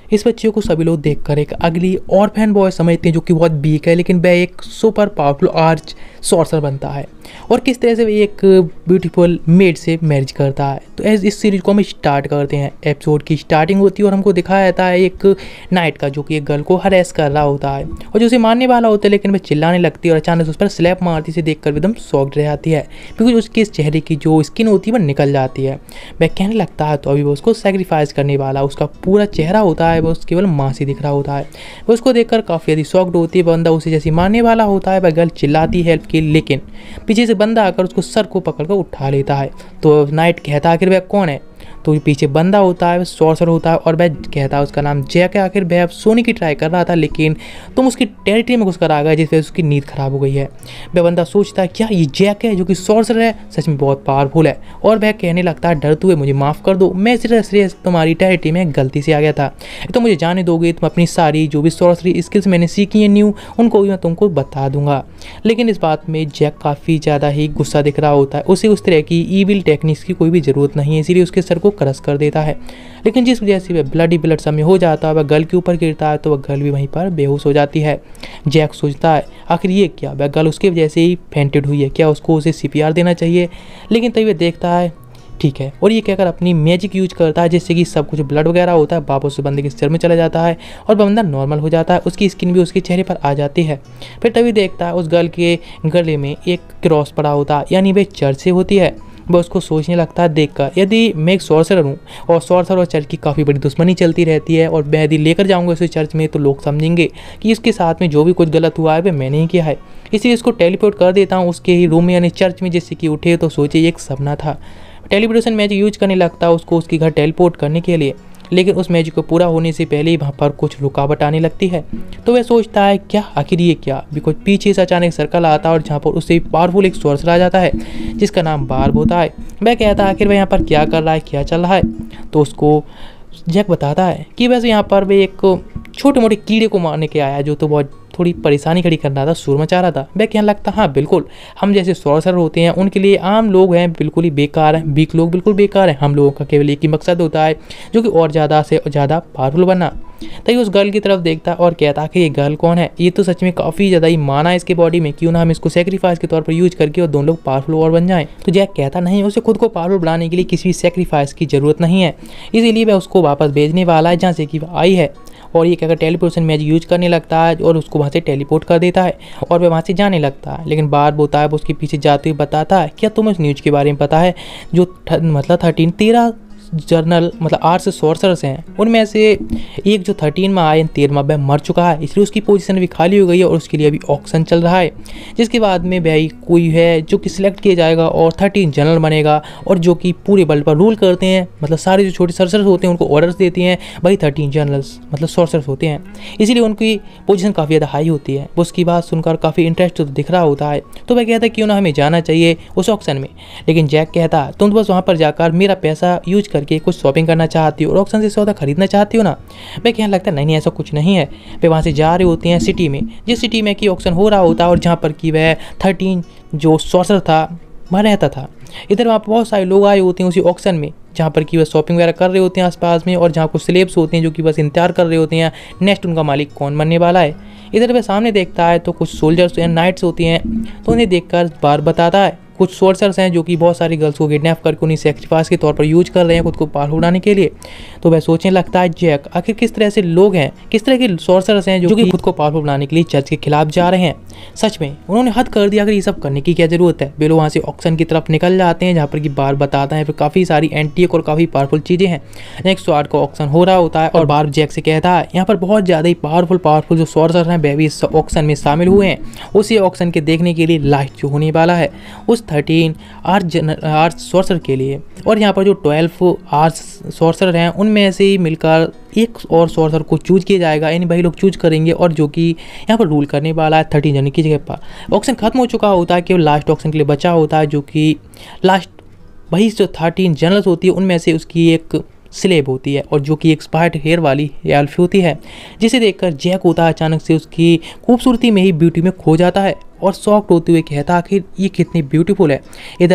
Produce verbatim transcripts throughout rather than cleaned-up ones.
इस बच्चे को सभी लोग देखकर एक अगली और फैन बॉय समझते हैं जो कि बहुत वीक है, लेकिन वह एक सुपर पावरफुल आर्च सॉर्सर बनता है और किस तरह से वह एक ब्यूटीफुल मेड से मैरिज करता है। तो एज इस सीरीज को हम स्टार्ट करते हैं। एपिसोड की स्टार्टिंग होती है और हमको दिखाया जाता है एक नाइट का जो कि एक गर्ल को हरेस कर रहा होता है और जो उसे मारने वाला होता है, लेकिन वह चिल्लाने लगती है और अचानक उस पर स्लैप मारती से देखकर एकदम शॉक्ड रह जाती है क्योंकि उसके चेहरे की जो स्किन होती है वह निकल जाती है। वह कहने लगता है तो अभी वो उसको सेक्रीफाइस करने वाला, उसका पूरा चेहरा होता है वह उस केवल मांस ही दिख रहा होता है। वह उसको देखकर काफ़ी ज़्यादा शॉक्ड होती है। बंदा उसे जैसे मारने वाला होता है, वह गर्ल चिल्लाती है हेल्प के, लेकिन पीछे से बंदा आकर उसको सर को पकड़कर उठा लेता है। तो नाइट कहता है आखिर वह कौन है, तो पीछे बंदा होता है, वह सॉर्सर होता है और वह कहता है उसका नाम जैक है। आखिर वह सोने की ट्राई कर रहा था, लेकिन तुम उसकी टेरिटरी में घुसकर आ गए जिस वजह से उसकी नींद खराब हो गई है। वह बंदा सोचता है क्या ये जैक है जो कि सॉर्सर है, सच में बहुत पावरफुल है, और वह कहने लगता है डरते हुए मुझे माफ़ कर दो, मैं सिर्फ सिर्फ तुम्हारी टेरिटरी में गलती से आ गया था, तो मुझे जाने दोगे, तुम अपनी सारी जो भी सॉर्सरी स्किल्स मैंने सीखी है न्यू, उनको भी मैं तुमको बता दूंगा। लेकिन इस बात में जैक काफ़ी ज़्यादा ही गुस्सा दिख रहा होता है। उसे उस तरह की ईविल टेक्निक्स की कोई भी ज़रूरत नहीं है, इसीलिए उसके सर को क्रश कर देता है। लेकिन जिस वजह से वह ब्लडी ब्लड समय हो जाता है, वह गर्ल के ऊपर गिरता है तो वह गर्ल भी वहीं पर बेहोश हो जाती है। जैक सोचता है आखिर ये क्या, वह गर्ल उसकी वजह से ही फेंटेड हुई है, क्या उसको उसे सीपीआर देना चाहिए। लेकिन तभी वह देखता है ठीक है, और ये कहकर अपनी मैजिक यूज करता है जिससे कि सब कुछ ब्लड वगैरह होता है वापस उस बंदे के सिर में चला जाता है और बंदा नॉर्मल हो जाता है, उसकी स्किन भी उसके चेहरे पर आ जाती है। फिर तभी देखता है उस गर्ल के गले में एक क्रॉस पड़ा होता है, यानी वह चर्च से होती है। वह उसको सोचने लगता है देखकर यदि मैं एक सॉर्सरर हूँ और सॉर्सर और चर्च की काफ़ी बड़ी दुश्मनी चलती रहती है और मैं यदि लेकर जाऊँगा इसे चर्च में तो लोग समझेंगे कि इसके साथ में जो भी कुछ गलत हुआ है वह मैंने ही किया है, इसलिए इसको टेलीपोर्ट कर देता हूँ उसके ही रूम में यानी चर्च में, जिससे कि उठे तो सोचे ये एक सपना था। टेलीपोर्टेशन मैजिक यूज करने लगता है उसको उसके घर टेलीपोर्ट करने के लिए, लेकिन उस मैजिक को पूरा होने से पहले ही वहाँ पर कुछ रुकावट आने लगती है। तो वह सोचता है क्या आखिर ये क्या, बिकॉज पीछे से अचानक सर्कल आता है और जहाँ पर उससे पावरफुल एक सॉर्सर आ जाता है जिसका नाम बार्ब होता है। वह कहता है आखिर वह यहाँ पर क्या कर रहा है, क्या चल रहा है। तो उसको जैक बताता है कि वैसे यहाँ पर वे एक छोटे मोटे कीड़े को मारने के आया है जो तो बहुत थोड़ी परेशानी खड़ी कर रहा था, शोर मचा रहा था। वह कहने लगता हाँ बिल्कुल, हम जैसे सॉर्सर होते हैं उनके लिए आम लोग हैं बिल्कुल ही बेकार हैं, वीक लोग बिल्कुल बेकार हैं, हम लोगों का केवल एक ही मकसद होता है जो कि और ज़्यादा से ज़्यादा पावरफुल बनना। तभी उस गर्ल की तरफ देखता और कहता कि ये गर्ल कौन है, ये तो सच में काफ़ी ज़्यादा ही माना है इसके बॉडी में, क्यों ना हम इसको सेक्रीफाइस के तौर पर यूज करके और दोनों लोग पावरफुल और बन जाएं। तो जैक कहता नहीं, उसे खुद को पावरफुल बनाने के लिए किसी भी सेक्रीफाइस की ज़रूरत नहीं है, इसीलिए वह उसको वापस भेजने वाला है जहाँ से कि वह आई है। और ये कहकर टेलीपोर्टेशन मैजिक यूज करने लगता है और उसको वहाँ से टेलीपोर्ट कर देता है और वह वहाँ से जाने लगता है। लेकिन बार होता है वो उसके पीछे जाते हुए बताता है क्या तुम्हें उस न्यूज़ के बारे में पता है जो मतलब थर्टीन तेरह जर्नल मतलब आर्ट्स सॉर्सरर्स हैं, उनमें से एक जो थर्टीन में आए तेरहवा वह मर चुका है, इसलिए उसकी पोजीशन भी खाली हो गई है और उसके लिए अभी ऑक्शन चल रहा है, जिसके बाद में भाई कोई है जो कि सिलेक्ट किया जाएगा और थर्टीन जनरल बनेगा और जो कि पूरे वर्ल्ड पर रूल करते हैं, मतलब सारे जो छोटे सॉर्सरर्स होते हैं उनको ऑर्डर्स देती हैं, वही थर्टीन जनरल्स मतलब सॉर्सरर्स होते हैं, इसीलिए उनकी पोजीशन काफ़ी ज़्यादा हाई होती है। वो उसकी बात सुनकर काफ़ी इंटरेस्ट तो दिख रहा होता है, तो वह कहता है क्यों ना हमें जाना चाहिए उस ऑक्शन में। लेकिन जैक कहता है तुम तो बस वहाँ पर जाकर मेरा पैसा यूज करके कुछ शॉपिंग करना चाहती हो और ऑक्शन से सौदा खरीदना चाहती हो ना। वह कहने लगता है नहीं नहीं ऐसा कुछ नहीं है। वे वहाँ से जा रहे होते हैं सिटी में, जिस सिटी में कि ऑक्शन हो रहा होता है और जहाँ पर कि वह थर्टीन जो सॉर्सर था वह रहता था। इधर वहाँ पर बहुत सारे लोग आए होते हैं उसी ऑक्शन में जहाँ पर कि वह शॉपिंग वगैरह कर रहे होते हैं आसपास में, और जहाँ कुछ स्लेब्स होते हैं जो कि बस इंतजार कर रहे होते हैं नेक्स्ट उनका मालिक कौन बनने वाला है। इधर वह सामने देखता है तो कुछ सोल्जर्स एंड नाइट्स होती हैं, तो उन्हें देखकर बार बताता है कुछ सॉर्सरर्स हैं जो कि बहुत सारी गर्ल्स को किडनैप करके उन्हें सेक्रीफाइस के तौर पर यूज कर रहे हैं खुद को पावरफुल बनाने के लिए। तो वह सोचने लगता है जैक आखिर किस तरह से लोग हैं, किस तरह के सॉर्सरर्स हैं जो कि खुद को पावरफुल बनाने के लिए चर्च के खिलाफ जा रहे हैं। सच में उन्होंने हद कर दिया, अगर ये सब करने की क्या जरूरत है। वे लोग वहाँ से ऑक्शन की तरफ निकल जाते हैं जहाँ पर कि बार बताता है फिर काफ़ी सारी एंटीक और काफ़ी पावरफुल चीज़ें हैं। नेक्स्ट स्वार्ड का ऑक्शन हो रहा होता है और बार जैक से कहता है यहाँ पर बहुत ज़्यादा ही पावरफुल पावरफुल जो सॉर्सरर्स हैं वे भी इस ऑक्शन में शामिल हुए हैं। उसी ऑक्शन के देखने के लिए लास्ट जो होने वाला है उस थर्टीन आर्ट आर्ट सॉर्सर के लिए, और यहाँ पर जो ट्वेल्व आर्ट सॉर्सर हैं उनमें से ही मिलकर एक और सॉर्सर को चूज किया जाएगा, यानी भाई लोग चूज करेंगे और जो कि यहाँ पर रूल करने वाला है थर्टीन जनवरी की जगह पर। ऑक्शन खत्म हो चुका होता है, केवल लास्ट ऑक्शन के लिए बचा होता है जो कि लास्ट वही जो थर्टीन जनरल्स होती है उनमें से उसकी एक स्लेब होती है और जो कि एक्सपायर्ड हेयर वाली एल्फी होती है, जिसे देखकर जैक होता है अचानक से उसकी खूबसूरती में ही ब्यूटी में खो जाता है और शॉक्ड होते हुए कहता आखिर ये कितनी ब्यूटीफुल है। इधर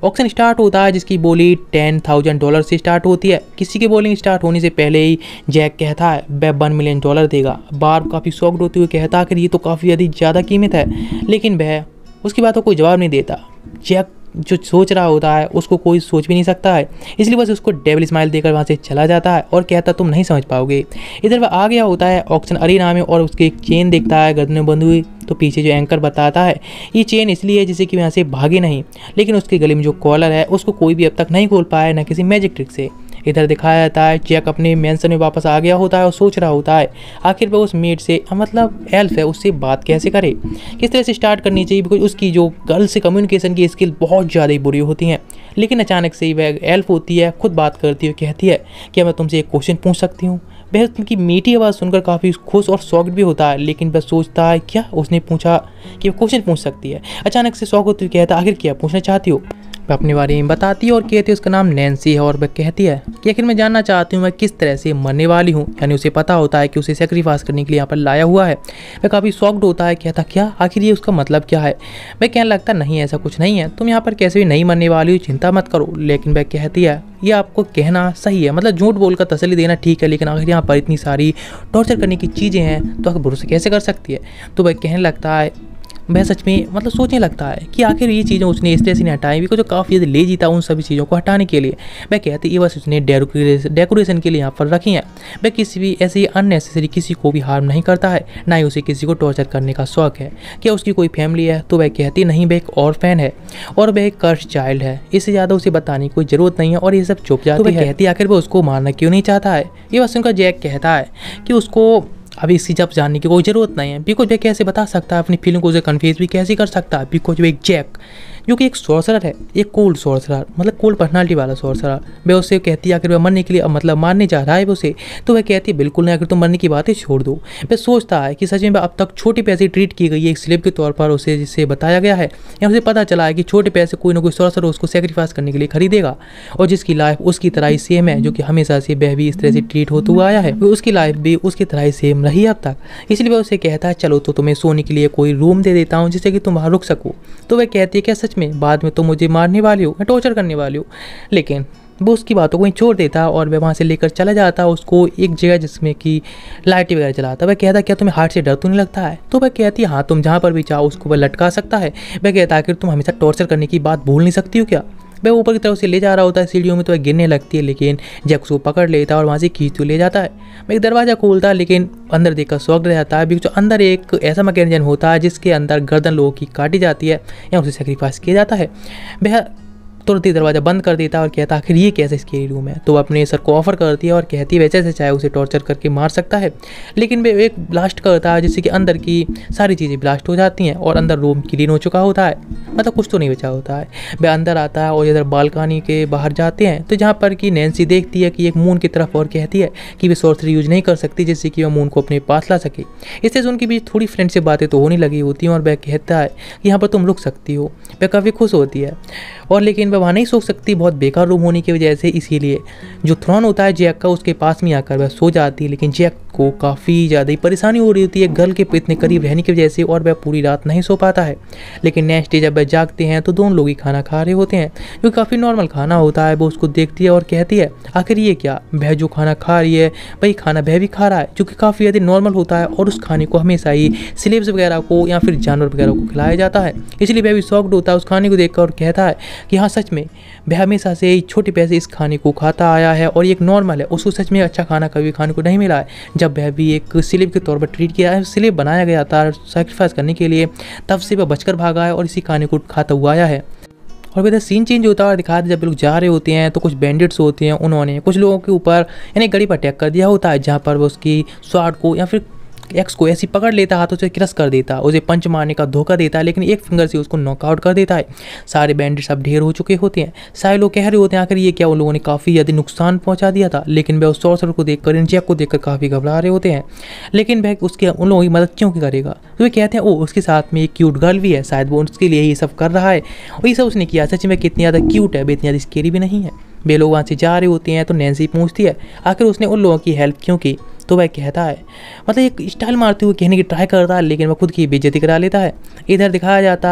ऑक्शन स्टार्ट होता है जिसकी बोली टेन थाउजेंड डॉलर से स्टार्ट होती है। किसी की बोलिंग स्टार्ट होने से पहले ही जैक कहता है वह वन मिलियन डॉलर देगा। बार्ब काफ़ी शॉक्ड होते हुए कहता है कि ये तो काफ़ी अधिक ज़्यादा कीमत है, लेकिन वह उसकी बातों को कोई जवाब नहीं देता। जैक जो सोच रहा होता है उसको कोई सोच भी नहीं सकता है, इसलिए बस उसको डेविल स्माइल देकर वहाँ से चला जाता है और कहता तुम नहीं समझ पाओगे। इधर वह आ गया होता है ऑक्शन अरीना में और उसकी एक चेन देखता है गर्दन में बंधी हुई। तो पीछे जो एंकर बताता है ये चेन इसलिए है जिससे कि वहाँ से भागे नहीं, लेकिन उसके गले में जो कॉलर है उसको कोई भी अब तक नहीं खोल पाया, न किसी मैजिक ट्रिक से। इधर दिखाया जाता है जैक अपने मेंशन में वापस आ गया होता है और सोच रहा होता है आखिर वह उस मेड से, मतलब एल्फ है, उससे बात कैसे करे, किस तरह से स्टार्ट करनी चाहिए, बिकॉज उसकी जो गर्ल से कम्युनिकेशन की स्किल बहुत ज़्यादा ही बुरी होती हैं। लेकिन अचानक से ही वह एल्फ होती है, खुद बात करती है, कहती है क्या मैं तुमसे एक क्वेश्चन पूछ सकती हूँ। वह उनकी मीठी आवाज़ सुनकर काफ़ी खुश और शॉक्ड भी होता है, लेकिन वह सोचता है क्या उसने पूछा कि वो क्वेश्चन पूछ सकती है। अचानक से शॉक होती हुई कहता है आखिर क्या पूछना चाहती हो। वह अपने बारे में बताती है और कहती है उसका नाम नैन्सी है और वह कहती है कि आखिर मैं जानना चाहती हूँ मैं किस तरह से मरने वाली हूँ। यानी उसे पता होता है कि उसे सेक्रीफाइस करने के लिए यहाँ पर लाया हुआ है। वह काफ़ी शॉक्ड होता है, कहता क्या आखिर ये उसका मतलब क्या है। वह कहने लगता नहीं ऐसा कुछ नहीं है, तुम यहाँ पर कैसे भी नहीं मरने वाली हो, चिंता मत करो। लेकिन वह कहती है ये आपको कहना सही है, मतलब झूठ बोलकर तसल्ली देना ठीक है, लेकिन आखिर यहाँ पर इतनी सारी टॉर्चर करने की चीज़ें हैं तो आखिर भरोसा कैसे कर सकती है। तो वह कहने लगता है वह सच में मतलब सोचने लगता है कि आखिर ये चीज़ें उसने इस तरह से नहीं हटाई, बिकॉज जो काफ़ी ज़्यादा लेजी था उन सभी चीज़ों को हटाने के लिए। वह कहती है ये बस उसने डेकोरेशन डेकोरेशन के लिए यहाँ पर रखी हैं। वह किसी भी ऐसे अननेसेसरी किसी को भी हार्म नहीं करता है, ना ही उसे किसी को टॉर्चर करने का शौक है। क्या उसकी कोई फैमिली है, तो वह कहती नहीं वह एक ऑर्फन है और वह एक कर्स चाइल्ड है, इससे ज़्यादा उसे बताने की कोई ज़रूरत नहीं है। और ये सब चुप जाती है। वह कहती है आखिर वह उसको मारना क्यों नहीं चाहता है। ये बस उनका जैक कहता है कि उसको अभी इसी जब जानने की कोई ज़रूरत नहीं है, बिकॉज वह कैसे बता सकता है अपनी फीलिंग को, उसे कन्फ्यूज भी कैसे कर सकता है, बिकॉज वो एक जैक जो कि एक सॉर्सरर है, एक कोल्ड सॉर्सरर, मतलब कोल्ड पर्सनालिटी वाला सॉर्सरर। वह उससे कहती है आखिर वह मरने के लिए मतलब मारने जा रहा है वो उसे। तो वह कहती है बिल्कुल नहीं, अगर तुम मरने की बातें छोड़ दो। वह सोचता है कि सच में वह अब तक छोटे पैसे ट्रीट की गई है एक स्लेव के तौर पर उसे, जिससे बताया गया है या उसे पता चला है कि छोटे पैसे कोई ना कोई सॉर्सरर उसको सेक्रीफाइस करने के लिए खरीदेगा, और जिसकी लाइफ उसकी तरह ही सेम है, जो कि हमेशा से वह भी इस तरह से ट्रीट होता हुआ आया है, उसकी लाइफ भी उसकी तरह ही सेम रही है अब तक। इसलिए वह उसे कहता है चलो तो तुम्हें सोने के लिए कोई रूम दे देता हूँ जिससे कि तुम वहाँ रुक सको। तो वह कहती है क्या सच में बाद में तुम मुझे मारने वाली हो, टॉर्चर करने वाली हो। लेकिन वो उसकी बातों को ही छोड़ देता और वह वहाँ से लेकर चला जाता उसको एक जगह जिसमें कि लाइट वगैरह चलाता। वह कहता क्या तुम्हें हार्ट से डर तो नहीं लगता है। तो वह कहती है हाँ तुम जहाँ पर भी चाहो उसको वह लटका सकता है। वह कहता है कि तुम हमेशा टॉर्चर करने की बात भूल नहीं सकती हो क्या। वह ऊपर की तरफ से ले जा रहा होता है सीढ़ियों में, तो वह गिरने लगती है, लेकिन जैक उसको पकड़ लेता है और वहाँ से खींचते ले जाता है। वह एक दरवाज़ा खोलता है लेकिन अंदर देखकर शॉक रह जाता है, बिकॉज अंदर एक ऐसा मैकेनिज्म होता है जिसके अंदर गर्दन लोगों की काटी जाती है या उसे सेक्रीफाइस किया जाता है। वह तुरंत ही दरवाज़ा बंद कर देता है और कहता आखिर ये कैसे स्केरी रूम है। तो वह अपने सर को ऑफर करती है और कहती है वैसे से चाहे उसे टॉर्चर करके मार सकता है, लेकिन वह एक ब्लास्ट करता है जिससे कि अंदर की सारी चीज़ें ब्लास्ट हो जाती हैं और अंदर रूम क्लीन हो चुका होता है, मतलब कुछ तो नहीं बचा होता है। वह अंदर आता है और इधर बालकनी के बाहर जाते हैं, तो जहाँ पर कि नैन्सी देखती है कि एक मून की तरफ और कहती है कि वे सॉर्सरी यूज नहीं कर सकती जिससे कि वह मून को अपने पास ला सके। इससे उनके बीच थोड़ी फ्रेंडशिप बातें तो होने लगी होती हैं और वह कहता है कि यहाँ पर तुम रुक सकती हो। वह काफ़ी खुश होती है और लेकिन वह वहाँ नहीं सो सकती बहुत बेकार रूम होने की वजह से, इसीलिए जो थ्रोन होता है जैक का उसके पास में आकर वह सो जाती है। लेकिन जैक को काफ़ी ज़्यादा ही परेशानी हो रही होती है गर्ल के इतने करीब रहने की वजह से और वह पूरी रात नहीं सो पाता है। लेकिन नेक्स्ट डे जब वह जागते हैं तो दोनों लोग ही खाना खा रहे होते हैं जो काफ़ी नॉर्मल खाना होता है। वो उसको देखती है और कहती है आखिर ये क्या, वह जो खाना खा रही है वही खाना वह भी खा रहा है जो कि काफ़ी ज़्यादा नॉर्मल होता है और उस खाने को हमेशा ही स्लेव्स वगैरह को या फिर जानवर वगैरह को खिलाया जाता है। इसलिए वह भी शॉक्ड होता है उस खाने को देखकर और कहता है कि हाँ सच में वह हमेशा से छोटे पैसे इस खाने को खाता आया है और ये एक नॉर्मल है, उसको सच में अच्छा खाना कभी खाने को नहीं मिला है। जब वह भी एक स्लेव के तौर पर ट्रीट किया है, स्लेव बनाया गया था सैक्रिफाइस करने के लिए, तब से वह बचकर भागा है और इसी खाने को खाता हुआ आया है। और इधर सीन चेंज होता है और दिखाते जब लोग जा रहे होते हैं तो कुछ बैंडिट्स होते हैं, उन्होंने कुछ लोगों के ऊपर यानी गाड़ी पर अटैक कर दिया होता है, जहाँ पर वो उसकी स्वाड को या फिर एक्स को ऐसी पकड़ लेता हाथों से क्रश कर देता, उसे पंच मारने का धोखा देता है, लेकिन एक फिंगर से उसको नॉकआउट कर देता है। सारे बैंडिट्स अब ढेर हो चुके होते हैं। सारे लोग कह रहे होते हैं आखिर ये क्या, उन लोगों ने काफ़ी ज़्यादा नुकसान पहुंचा दिया था। लेकिन वह उस सॉर्सरर को देखकर इन जैक को देखकर काफ़ी घबरा रहे होते हैं, लेकिन वह उसके उन लोगों की मदद क्यों करेगा। तो वे कहते हैं ओ उसके साथ में एक क्यूट गर्ल भी है, शायद वो उसके लिए ये सब कर रहा है और ये सब उसने किया। सच में कितनी ज़्यादा क्यूट है, इतनी ज़्यादा स्केरी भी नहीं है। वे लोग वहाँ से जा रहे होते हैं तो नैन्सी पूछती है आखिर उसने उन लोगों की हेल्प क्यों की। तो वह कहता है मतलब एक स्टाइल मारते हुए कहने की ट्राई करता है, लेकिन वह खुद की बेइज्जती करा लेता है। इधर दिखाया जाता है एक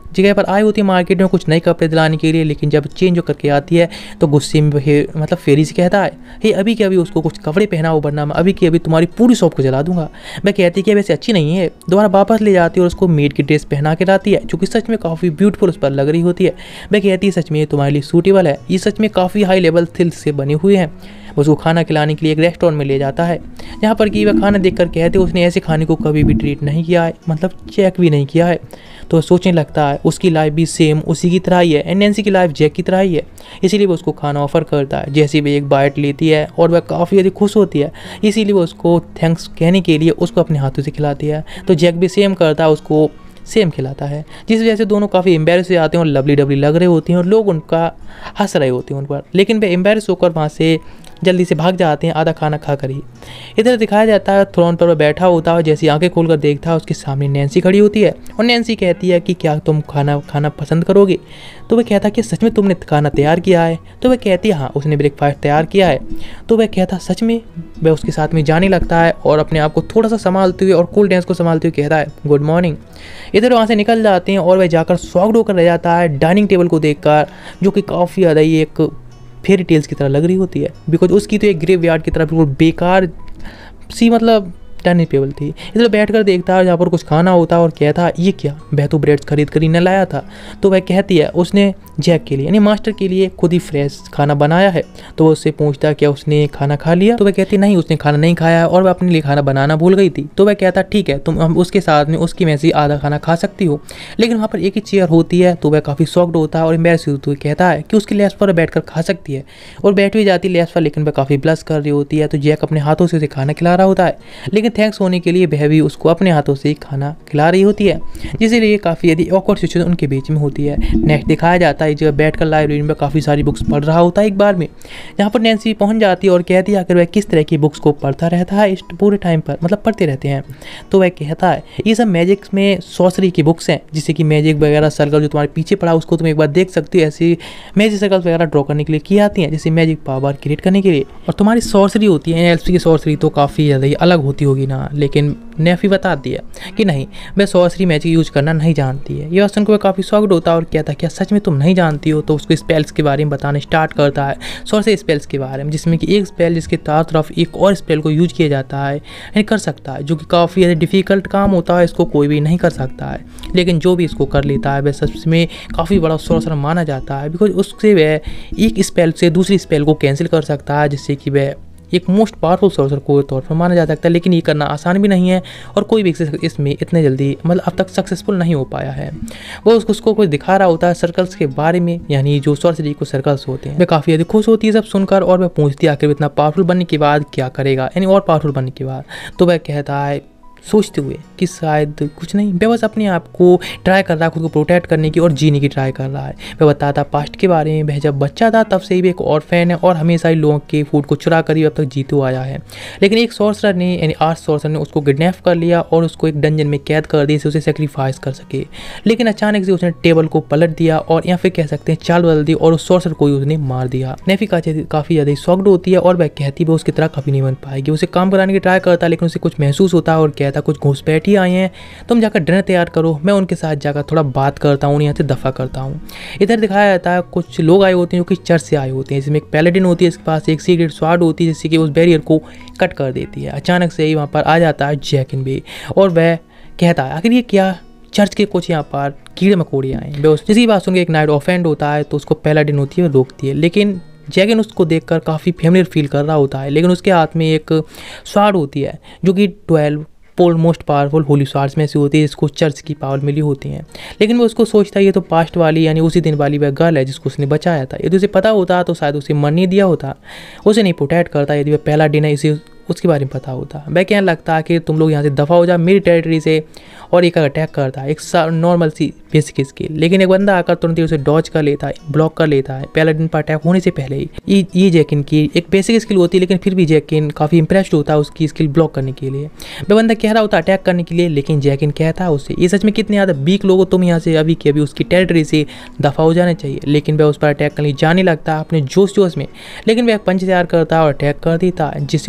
जगह पर आई होती है मार्केट में कुछ नए कपड़े दिलाने के लिए, लेकिन जब चेंज करके आती है तो गुस्से में मतलब फेरी से कहता है, हे अभी के अभी उसको कुछ कपड़े पहनाओ वरना मैं अभी के अभी तुम्हारी पूरी शॉप को जला दूंगा। मैं कहती कि वैसे अच्छी नहीं है, दोबारा वापस ले जाती है और उसको मेड की ड्रेस पहना के लाती है जो कि सच में काफ़ी ब्यूटीफुल उस पर लग रही होती है। मैं कहती है सच में ये तुम्हारे लिए सूटेबल है, ये सच में काफ़ी हाई लेवल थिल से बने हुए हैं। उसको खाना खिलाने के लिए एक रेस्टोरेंट में ले जाता है, जहाँ पर कि वह खाना देखकर कहते उसने ऐसे खाने को कभी भी ट्रीट नहीं किया है, मतलब चेक भी नहीं किया है। तो सोचने लगता है उसकी लाइफ भी सेम उसी की तरह ही है, एंड नैन्सी की लाइफ जैक की तरह ही है, इसीलिए वो उसको खाना ऑफर करता है। जैसे भी एक बाइट लेती है और वह काफ़ी ज़्यादा खुश होती है, इसीलिए वो उसको थैंक्स कहने के लिए उसको अपने हाथों से खिलाती है। तो जैक भी सेम करता है, उसको सेम खिलाता है, जिस वजह से दोनों काफ़ी एम्बेरस हो जाते हैं और लवली डबली लग रहे होते हैं और लोग उनका हंस रहे होते हैं उन पर, लेकिन वे एम्बेरस होकर वहाँ से जल्दी से भाग जाते हैं आधा खाना खा कर ही। इधर दिखाया जाता है थ्रोन पर वह बैठा होता है, जैसी आंखें खोलकर देखता है उसके सामने नैन्सी खड़ी होती है और नैन्सी कहती है कि क्या तुम खाना खाना पसंद करोगे। तो वह कहता है कि सच में तुमने खाना तैयार किया है। तो वह कहती है हाँ उसने ब्रेकफास्ट तैयार किया है। तो वह कहता सच में। वह उसके साथ में जाने लगता है और अपने आप को थोड़ा सा संभालते हुए और कूल डांस को संभालते हुए कहता है गुड मॉर्निंग। इधर वहाँ से निकल जाते हैं और वह जाकर शॉक्ड होकर रह जाता है डाइनिंग टेबल को देखकर, जो कि काफ़ी ज़्यादा ही एक फेरी टेल्स की तरह लग रही होती है, बिकॉज उसकी तो एक ग्रेव यार्ड की तरह बिल्कुल बेकार सी मतलब डाइनिंग टेबल थी। इधर बैठ कर देखता है जहाँ पर कुछ खाना होता है और कहता है ये क्या, वह तो ब्रेड खरीद कर ही न लाया था। तो वह कहती है उसने जैक के लिए यानी मास्टर के लिए खुद ही फ्रेश खाना बनाया है। तो वो उससे पूछता है क्या उसने खाना खा लिया। तो वह कहती नहीं उसने खाना नहीं खाया और वह अपने लिए खाना बनाना भूल गई थी। तो वह कहता ठीक है तुम हम उसके साथ में उसकी में से आधा खाना खा सकती हो, लेकिन वहाँ पर एक ही चेयर होती है। तो वह काफ़ी शॉक्ड होता है और एम्बैरेस होते हुए कहता है कि उसकी लेफ्ट पर बैठ कर खा सकती है और बैठ भी जाती है लेफ्ट पर, लेकिन वह काफ़ी ब्लश कर रही होती है। तो जैक अपने हाथों से उसे खाना खिला रहा होता है, लेकिन थैंक्स होने के लिए वह भी उसको अपने हाथों से खाना खिला रही होती है, जिसलिए काफ़ी यदि ऑकवर्ड सिचुएशन उनके बीच में होती है। नेक्स्ट दिखाया जाता है जब बैठकर लाइब्रेरी में काफ़ी सारी बुक्स पढ़ रहा होता है एक बार में, जहाँ पर नैन्सी पहुँच जाती है और कहती है आखिर वह किस तरह की बुक्स को पढ़ता रहता है इस पूरे टाइम पर, मतलब पढ़ते रहते हैं। तो वह कहता है ये सब मैजिक में सॉर्सरी की बुक्स हैं, जिससे कि मैजिक वगैरह सर्कल जो तुम्हारे पीछे पड़ा उसको तुम एक बार देख सकती हो, ऐसी मैजिक सर्कल वगैरह ड्रॉ करने के लिए की आती हैं, जैसे मैजिक पावर क्रिएट करने के लिए। और तुम्हारी सॉर्सरी होती है एल्फ की सॉर्सरी तो काफ़ी ज़्यादा ही अलग होती होगी ना, लेकिन नेफी बताती है कि नहीं वह सॉर्सरी मैजिक यूज करना नहीं जानती है। ये बात सुनकर वह काफ़ी शॉक्ड होता है और कहता है क्या सच में तुम नहीं जानती हो। तो उसको स्पेल्स के बारे में बताने स्टार्ट करता है, सॉर्सरी स्पेल्स के बारे में, जिसमें कि एक स्पेल जिसके चारों तरफ एक और स्पेल को यूज किया जाता है यानी कर सकता है, जो कि काफ़ी ज़्यादा डिफिकल्ट काम होता है, इसको कोई भी नहीं कर सकता है, लेकिन जो भी इसको कर लेता है वह सच में काफ़ी बड़ा सॉर्सर माना जाता है, बिकॉज उससे वह एक स्पेल से दूसरी स्पेल को कैंसिल कर सकता है, जिससे कि वह एक मोस्ट पावरफुल सॉर्सर को तौर पर माना जा सकता है। लेकिन ये करना आसान भी नहीं है और कोई भी इसमें इतने जल्दी मतलब अब तक सक्सेसफुल नहीं हो पाया है। वो उसको उसको कुछ दिखा रहा होता है सर्कल्स के बारे में, यानी जो सॉर्सरी को सर्कल्स होते हैं। वह काफ़ी ज़्यादा खुश होती है सब सुनकर और वह पूछती है आखिर इतना पावरफुल बनने के बाद क्या करेगा, यानी और पावरफुल बनने के बाद। तो वह कहता है सोचते हुए कि शायद कुछ नहीं, वह बस अपने आप को ट्राई कर रहा है, खुद को प्रोटेक्ट करने की और जीने की ट्राई कर रहा है। वह बताता पास्ट के बारे में, वह जब बच्चा था तब से ही एक ऑर्फेन है और हमेशा ही लोगों के फूड को चुरा कर ही अब तक जीते हुआ आया है, लेकिन एक सॉर्सर ने यानी आर्ट सॉर्सर ने उसको किडनैप कर लिया और उसको एक डंजन में कैद कर दिया, उसे सेक्रीफाइस कर सके। लेकिन अचानक से उसने टेबल को पलट दिया और या फिर कह सकते हैं चाल बदल दी और उस सॉर्सर को उसने मार दिया। नेफी काफ़ी ज़्यादा शॉक्ड होती है और वह कहती है वो उसकी तरह कभी नहीं बन पाएगी। उसे काम कराने की ट्राई करता है, लेकिन उसे कुछ महसूस होता है और कहता कुछ घुसपैठ आए हैं, तुम जाकर डिनर तैयार करो, मैं उनके साथ जाकर थोड़ा बात करता हूँ, यहाँ से दफा करता हूँ। इधर दिखाया जाता है कुछ लोग आए होते हैं जो कि चर्च से आए होते हैं, जिसमें एक पैलेडिन होती है, इसके पास एक सीक्रेट स्वार्ड होती है जिससे कि उस बैरियर को कट कर देती है। अचानक से ही वहाँ पर आ जाता है जैकिन भी और वह कहता है आखिर ये क्या, चर्च के कुछ यहाँ पर कीड़े मकोड़े आए हैं। जिसकी बात सुन के एक नाइट ऑफेंड होता है तो उसको पैलेडिन होती है रोकती है, लेकिन जैकिन उसको देखकर काफ़ी फेमिलियर फील कर रहा होता है, लेकिन उसके हाथ में एक स्वार्ड होती है जो कि twelve pole most powerful holy swords में से होती है, जिसको चर्च की पावर मिली होती हैं। लेकिन वो उसको सोचता है ये तो पास्ट वाली यानी उसी दिन वाली वह गर्ल है जिसको उसने बचाया था। यदि उसे पता होता तो शायद उसे मर नहीं दिया होता, उसे नहीं प्रोटेक्ट करता। यदि वह पहला दिन है इसे उसके बारे में पता होता, वह क्या लगता है कि तुम लोग यहाँ से दफ़ा हो जा मेरी टेरिटरी से, और एक अटैक करता है एक नॉर्मल सी बेसिक स्किल, लेकिन एक बंदा आकर तुरंत ही उसे डॉज कर लेता है, ब्लॉक कर लेता है पैलाडिन पर अटैक होने से पहले ही। ये ये जैकिन की एक बेसिक स्किल होती है, लेकिन फिर भी जैकिन काफ़ी इंप्रेस्ड होता है उसकी स्किल ब्लॉक करने के लिए। वह बंदा कह रहा होता है अटैक करने के लिए, लेकिन जैकिन कहता है उससे ये सच में कितने ज़्यादा वीक लोग हो तुम, यहाँ से अभी के अभी उसकी टेरिटरी से दफ़ा हो जाना चाहिए। लेकिन वह उस पर अटैक करने जाने लगता है अपने जोश जोश में, लेकिन वह पंच तैयार करता है और अटैक कर देता है, जिससे उसके आर्मर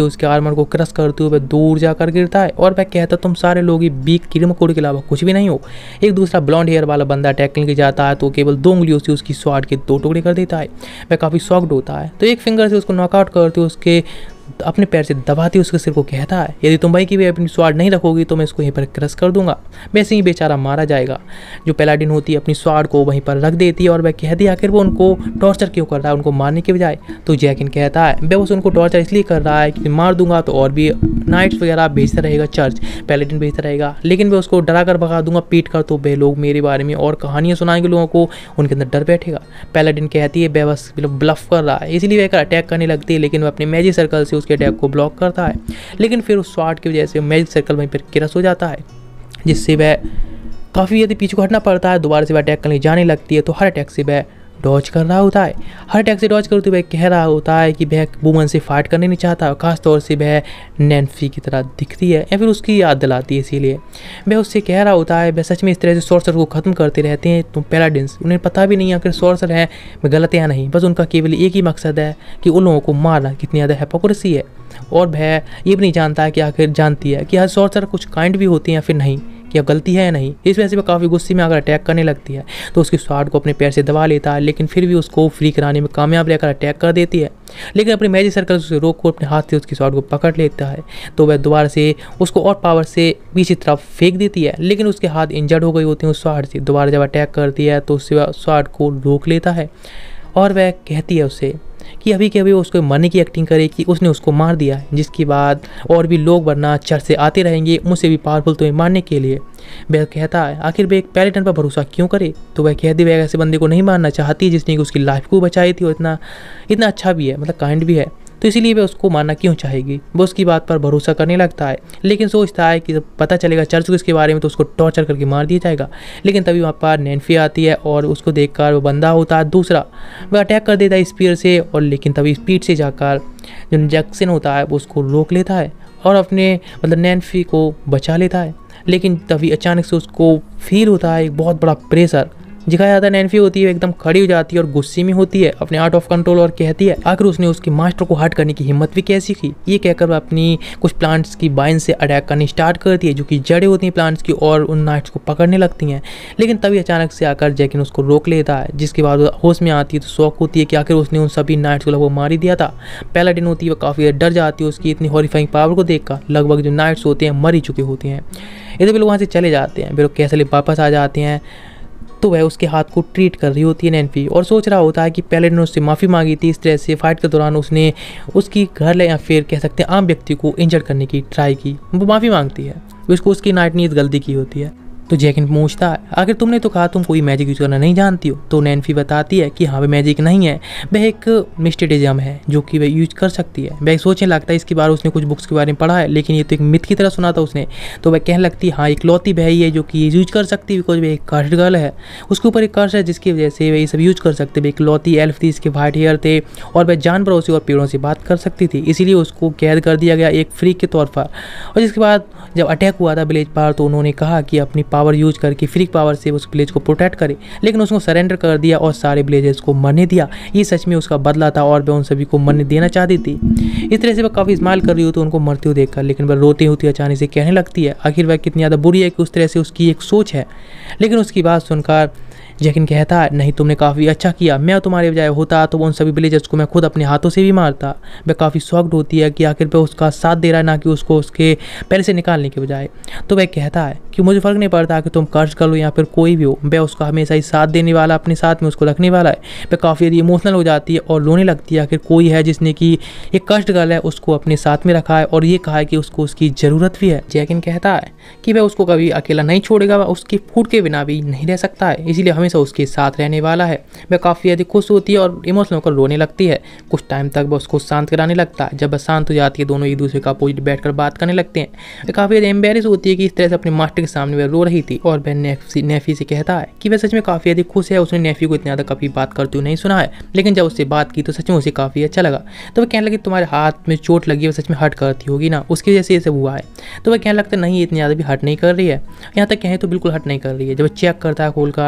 आर्मर को क्रश करते हुए वह दूर जाकर गिरता है और वह कहता तुम सारे लोग ही बीक कीड़े मकोड़े के अलावा कुछ भी नहीं हो। एक दूसरा ब्लॉन्ड हेयर वाला बंदा अटैक करने के जाता है तो केवल दो उंगलियों से उसकी स्वॉर्ड के दो टुकड़े कर देता है। वह काफ़ी शॉक्ड होता है तो एक फिंगर से उसको नॉकआउट करते उसके अपने पैर से दबाते उसके सिर को कहता है यदि तुम भाई की भी अपनी स्वाड नहीं रखोगी तो मैं इसको यहीं पर क्रश कर दूंगा। वैसे ही बेचारा मारा जाएगा। जो पैलाडिन होती है अपनी स्वाड को वहीं पर रख देती है और वह कहती है आखिर वो उनको टॉर्चर क्यों कर रहा है उनको मारने के बजाय। तो जैकिन कहता है वह बस उनको टॉर्चर इसलिए कर रहा है कि मार दूंगा तो और भी नाइट्स वगैरह भेजता रहेगा, चर्च पैलाडिन भेजता रहेगा, लेकिन मैं उसको डरा कर भगा दूंगा पीट कर तो वे लोग मेरे बारे में और कहानियाँ सुनाएंगे लोगों को, उनके अंदर डर बैठेगा। पैलाडिन कहती है वह बस ब्लफ कर रहा है इसलिए वह अटैक करने लगती है, लेकिन वह अपने मैजिक सर्कल से उसके अटैक को ब्लॉक करता है। लेकिन फिर उस स्वाड की वजह से मैजिक सर्कल वहीं पर क्रश हो जाता है जिससे वह काफ़ी यदि पीछे को हटना पड़ता है। दोबारा से वह अटैक करने जाने लगती है तो हर अटैक से वह डॉज कर रहा होता है। हर अटैक से डॉज करते हुए कह रहा होता है कि वह वुमन से फाइट करने नहीं चाहता, खासतौर से वह नैन्सी की तरह दिखती है या फिर उसकी याद दिलाती है, इसीलिए वह उससे कह रहा होता है वह सच में इस तरह से सॉर्सर को ख़त्म करते रहते हैं। तो पैलाडिन्स उन्हें पता भी नहीं आखिर सॉर्सर है वे गलत या नहीं, बस उनका केवल एक ही मकसद है कि उन लोगों को मारना। कितनी ज़्यादा हिपोक्रेसी है। और वह ये भी नहीं जानता है कि आखिर जानती है कि हर सॉर्सर कुछ काइंड भी होती हैं या फिर नहीं, कि अब गलती है या नहीं। इस वजह से वह काफ़ी गुस्से में आकर अटैक करने लगती है तो उसकी स्वाड को अपने पैर से दबा लेता है, लेकिन फिर भी उसको फ्री कराने में कामयाब रहकर अटैक कर देती है। लेकिन अपने मैजिक सर्कल से रोक को अपने हाथ से उसकी स्वाड को पकड़ लेता है तो वह दोबारा से उसको और पावर से पीछे तरफ फेंक देती है, लेकिन उसके हाथ इंजर्ड हो गई होती हैं उस स्वाड से। दोबारा जब अटैक करती है तो उससे वह स्वाड को रोक लेता है और वह कहती है उससे कि अभी के अभी उसको मरने की एक्टिंग करे कि उसने उसको मार दिया है, जिसके बाद और भी लोग वरना चर्च से आते रहेंगे मुझसे भी पावरफुल तुम्हें मारने के लिए। वह कहता है आखिर वह एक पैलेटन पर भरोसा क्यों करे, तो वह कहती वह ऐसे बंदे को नहीं मारना चाहती जिसने कि उसकी लाइफ को बचाई थी और इतना इतना अच्छा भी है, मतलब काइंड भी है, तो इसीलिए वह उसको मारना क्यों चाहेगी। वो उसकी बात पर भरोसा करने लगता है, लेकिन सोचता है कि जब पता चलेगा चर्च को इसके बारे में तो उसको टॉर्चर करके मार दिया जाएगा। लेकिन तभी वहाँ पर नैन्सी आती है और उसको देखकर वो बंदा होता है दूसरा, वह अटैक कर देता है स्पीयर से, और लेकिन तभी स्पीड से जाकर जो जैक्सन होता है वो उसको रोक लेता है और अपने मतलब नैन्सी को बचा लेता है। लेकिन तभी अचानक से उसको फील होता है एक बहुत बड़ा प्रेशर। दिखाया जाता है नैन्सी होती है एकदम खड़ी हो जाती है और गुस्से में होती है, अपने आर्ट ऑफ कंट्रोल, और कहती है आखिर उसने उसके मास्टर को हर्ट करने की हिम्मत भी कैसी की। ये कहकर वह अपनी कुछ प्लांट्स की बाइन से अटैक करनी स्टार्ट करती है जो कि जड़ें होती हैं प्लांट्स की, और उन नाइट्स को पकड़ने लगती हैं। लेकिन तभी अचानक से आकर जैकिन उसको रोक लेता है, जिसके बाद वो होश में आती है तो शौक होती है कि आखिर उसने उन सभी नाइट्स को लगभग मार ही दिया था। पैलाडिन होती है वह काफ़ी डर जाती है उसकी इतनी हॉरिफाइंग पावर को देखकर। लगभग जो नाइट्स होते हैं मर ही चुके होते हैं। इधर भी लोग वहाँ से चले जाते हैं, फिर लोग कैसे वापस आ जाते हैं तो वह उसके हाथ को ट्रीट कर रही होती है नैन्सी, और सोच रहा होता है कि पैलेडिन ने उससे माफ़ी मांगी थी इस तरह से फाइट के दौरान उसने उसकी घर या फिर कह सकते हैं आम व्यक्ति को इंजर्ड करने की ट्राई की। वो माफ़ी मांगती है, उसको उसकी नाइट ने इस गलती की होती है। तो जैकिन पूछता है आखिर तुमने तो कहा तुम कोई मैजिक यूज करना नहीं जानती हो, तो नैन्सी बताती है कि हाँ वह मैजिक नहीं है, वह एक मिस्टेडिज्म है जो कि वह यूज कर सकती है। वह सोचने लगता है इसके बारे उसने कुछ बुक्स के बारे में पढ़ा है, लेकिन ये तो एक मिथ की तरह सुना था उसने। तो वह कहने लगती है हाँ एक लौती वह ही है जो कि यूज कर सकती है, बिकॉज वह एक कर्स्ड गर्ल है, उसके ऊपर एक कर्स है जिसकी वजह से वह ये सब यूज कर सकते। वह एक लौती एल्फ थी, इसके वाइट हेयर थे और वह जानवरों से और पेड़ों से बात कर सकती थी, इसीलिए उसको कैद कर दिया गया एक फ्रीक के तौर पर। और जिसके बाद जब अटैक हुआ था विलेज पर तो उन्होंने कहा कि अपनी पावर यूज करके फ्रीक पावर से उस विलेज को प्रोटेक्ट करे, लेकिन उसको सरेंडर कर दिया और सारे विलेजर्स को मरने दिया। ये सच में उसका बदला था और वह उन सभी को मरने देना चाहती थी। इस तरह से वह काफ़ी इस्तेमाल कर रही होती उनको मरते हुए देखकर, लेकिन वह रोती होती अचानक से कहने लगती है आखिर वह कितनी ज़्यादा बुरी है कि उस तरह से उसकी एक सोच है। लेकिन उसकी बात सुनकर जैकिन कहता है नहीं तुमने काफ़ी अच्छा किया, मैं तुम्हारे बजाय होता तो उन सभी विलेजर्स को मैं खुद अपने हाथों से भी मारता। वह काफ़ी शॉक्ड होती है कि आखिर वह उसका साथ दे रहा है, ना कि उसको उसके पहले से निकालने के बजाय। तो वह कहता है कि मुझे फ़र्क नहीं पड़ता कि तुम कर्ज कर लो या फिर कोई भी हो, वह उसका हमेशा ही साथ देने वाला, अपने साथ में उसको रखने वाला है। वह काफ़ी इमोशनल हो जाती है और रोने लगती है, आखिर कोई है जिसने कि एक कष्ट गर्ल है उसको अपने साथ में रखा है और ये कहा है कि उसको उसकी ज़रूरत भी है। जैकिन कहता है कि वह उसको कभी अकेला नहीं छोड़ेगा, वह उसके फूड के बिना भी नहीं रह सकता है, इसीलिए हमेशा उसके साथ रहने वाला है। वह काफ़ी अधिक खुश होती है और इमोशनल होकर रोने लगती है। कुछ टाइम तक वह उसको शांत कराने लगता है। जब वह शांत हो जाती है दोनों एक दूसरे का अपोजिट बैठकर बात करने लगते हैं। वह काफ़ी एम्बेरस होती है कि इस तरह से अपने मास्टर के सामने वह रो रही थी, और वह नेफी नेफी से कहता है कि वह सच में काफ़ी अधिक खुश है। उसने नेफी को इतना ज़्यादा कभी बात करते हुए नहीं सुना है, लेकिन जब उससे बात की तो सच में उसे काफ़ी अच्छा लगा। तो वह कहने लगी तुम्हारे हाथ में चोट लगी है, वह सच में हर्ट करती होगी ना, उसकी वजह से ये सब हुआ है। तो वह कहने लगता नहीं इतनी ज़्यादा भी हर्ट नहीं कर रही है, यहाँ तक कहें तो बिल्कुल हर्ट नहीं कर रही है। जब चेक करता है खोलकर बैंडेज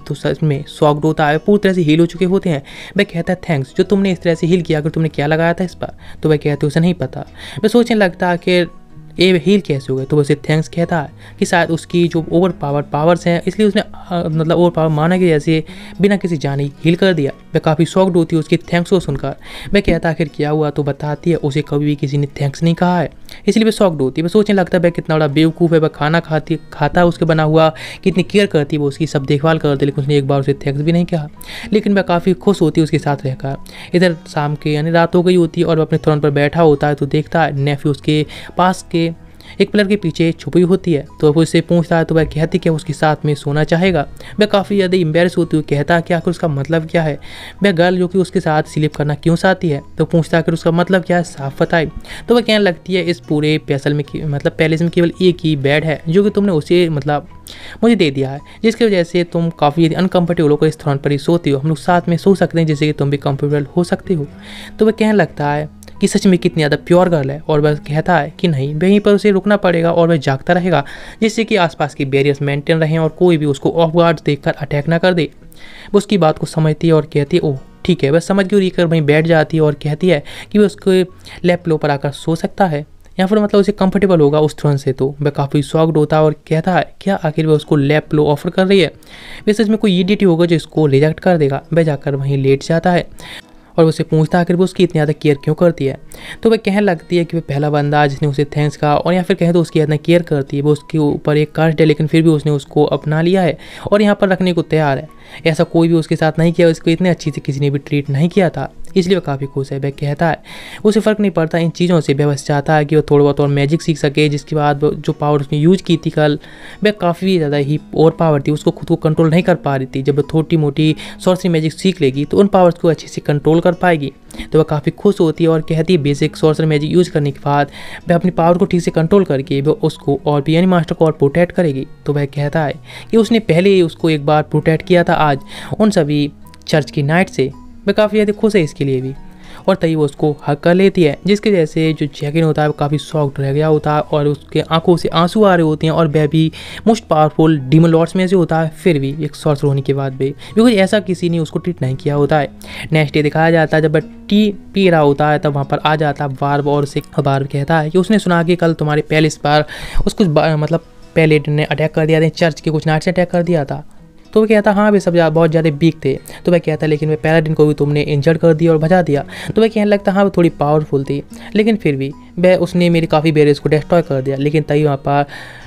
तो सच में शॉक्ड होता है, पूरी तरह से हील हो चुके होते हैं। वह कहता है थैंक्स, जो तुमने इस तरह से हील किया, अगर तुमने क्या लगाया था इस पर। तो वह कहते उसे नहीं पता। वह सोचने लगता है कि ये हील कैसे हो गए, तो उसे थैंक्स कहता है कि शायद उसकी जो ओवर पावर पावर्स हैं इसलिए उसने मतलब ओवर पावर माना कि जैसे बिना किसी जाने हील कर दिया। वह काफ़ी शॉक्ड होती है उसकी थैंक्स को सुनकर। वह कहता है आखिर क्या हुआ, तो बताती है उसे कभी भी किसी ने थैंक्स नहीं कहा है, इसलिए वह शॉक्ड होती है। वह सोचने लगता है वह कितना बड़ा बेवकूफ़ है, वह खाना खाती खाता है उसके बना हुआ, कितनी केयर करती है वो उसकी, सब देखभाल करती है, लेकिन उसने एक बार उसे थैंक्स भी नहीं कहा। लेकिन वह काफ़ी खुश होती है उसके साथ रहकर। इधर शाम के यानी रात हो गई होती है और वह अपने थ्रोन पर बैठा होता है, तो देखता है नेफ्यू उसके पास के एक पिलर के पीछे छुपी होती है। तो वो उससे पूछता है, तो वह कहती कि उसके साथ में सोना चाहेगा। वह काफ़ी ज़्यादा एम्बेरस होती है, कहता है कि आखिर उसका मतलब क्या है। वह गर्ल जो कि उसके साथ स्लीप करना क्यों चाहती है, तो पूछता है कि उसका मतलब क्या है, साफ बताए। तो वह कहने लगती है इस पूरे पैसल में मतलब पैलेस में केवल एक ही बेड है जो कि तुमने उसे मतलब मुझे दे दिया है, जिसकी वजह से तुम काफ़ी अनकम्फर्टेबल होकर इस थ्रोन पर ही सोती हो। हम लोग साथ में सो सकते हैं जिससे कि तुम भी कंफर्टेबल हो सकते हो। तो वह कहने लगता है कि सच में कितनी ज़्यादा प्योर गर्ल है, और वह कहता है कि नहीं, वहीं पर उसे रुकना पड़ेगा और वह जागता रहेगा जिससे कि आसपास की बैरियर्स मेंटेन रहें और कोई भी उसको ऑफ गार्ड देखकर अटैक ना कर दे। वो उसकी बात को समझती है और कहती है ओह ठीक है। वह समझ के उड़ी कर वहीं बैठ जाती है और कहती है कि वह उसके लैप पिलो पर आकर सो सकता है या फिर मतलब उसे कंफर्टेबल होगा उस थ्रोन से। तो वह काफ़ी शॉक्ड होता है और कहता है क्या आखिर वह उसको लैप पिलो ऑफर कर रही है, वह सच में कोई इडियट होगा जो इसको रिजेक्ट कर देगा। वह जाकर वहीं लेट जाता है और उसे पूछता है आखिर वो उसकी इतनी ज़्यादा केयर क्यों करती है। तो वह कहने लगती है कि वह पहला बंदा जिसने उसे थैंक्स कहा और या फिर कहें तो उसकी इतना केयर करती है। वो उसके ऊपर एक कास्ट है लेकिन फिर भी उसने उसको अपना लिया है और यहाँ पर रखने को तैयार है। ऐसा कोई भी उसके साथ नहीं किया, उसको इतने अच्छी से किसी ने भी ट्रीट नहीं किया था, इसलिए वह काफ़ी खुश है। वह कहता है उसे फ़र्क नहीं पड़ता इन चीज़ों से, वह बस चाहता है कि वह थोड़ा बहुत और मैजिक सीख सके, जिसके बाद जो पावर उसने यूज की थी कल वह काफ़ी ज़्यादा ही ओवर पावर थी, उसको खुद को कंट्रोल नहीं कर पा रही थी। जब वह छोटी मोटी सॉर्सरी मैजिक सीख लेगी तो उन पावर्स को अच्छे से कंट्रोल कर पाएगी। तो वह काफ़ी खुश होती है और कहती है बेसिक सॉर्सरी मैजिक यूज़ करने के बाद वह अपनी पावर को ठीक से कंट्रोल करके वह उसको और भी यानी मास्टर को और प्रोटेक्ट करेगी। तो वह कहता है कि उसने पहले ही उसको एक बार प्रोटेक्ट किया था आज उन सभी चर्च की नाइट से। वह काफ़ी ज़्यादा खुश है इसके लिए भी और तभी वो उसको हक कर लेती है, जिसके जैसे जो जैकिन होता है वो काफ़ी शॉक्ड रह गया होता है और उसके आंखों से आंसू आ रहे होते हैं। और वह भी मोस्ट पावरफुल डीमन लॉर्ड्स में से होता है, फिर भी एक सॉर्सर होने के बाद भी क्योंकि ऐसा किसी ने उसको ट्रीट नहीं किया होता है। नेक्स्ट डे दिखाया जाता है जब वह टी पी रहा होता है तब वहाँ पर आ जाता है बार्ब और उसे बार्ब कहता है कि उसने सुना कि कल तुम्हारे पैलेस पर उसको मतलब पैलेट ने अटैक कर दिया था, चर्च के कुछ नाइट से अटैक कर दिया था। तो वह कहता हाँ वे सब बहुत ज़्यादा वीक थे। तो वह कहता लेकिन वह पैलाडिन को भी तुमने इंजर्ड कर दिया और भजा दिया। तो वह कहने लगता हाँ वो थोड़ी पावरफुल थी लेकिन फिर भी वह उसने मेरी काफ़ी बैरियर्स को डिस्ट्रॉय कर दिया। लेकिन तभी वहाँ पर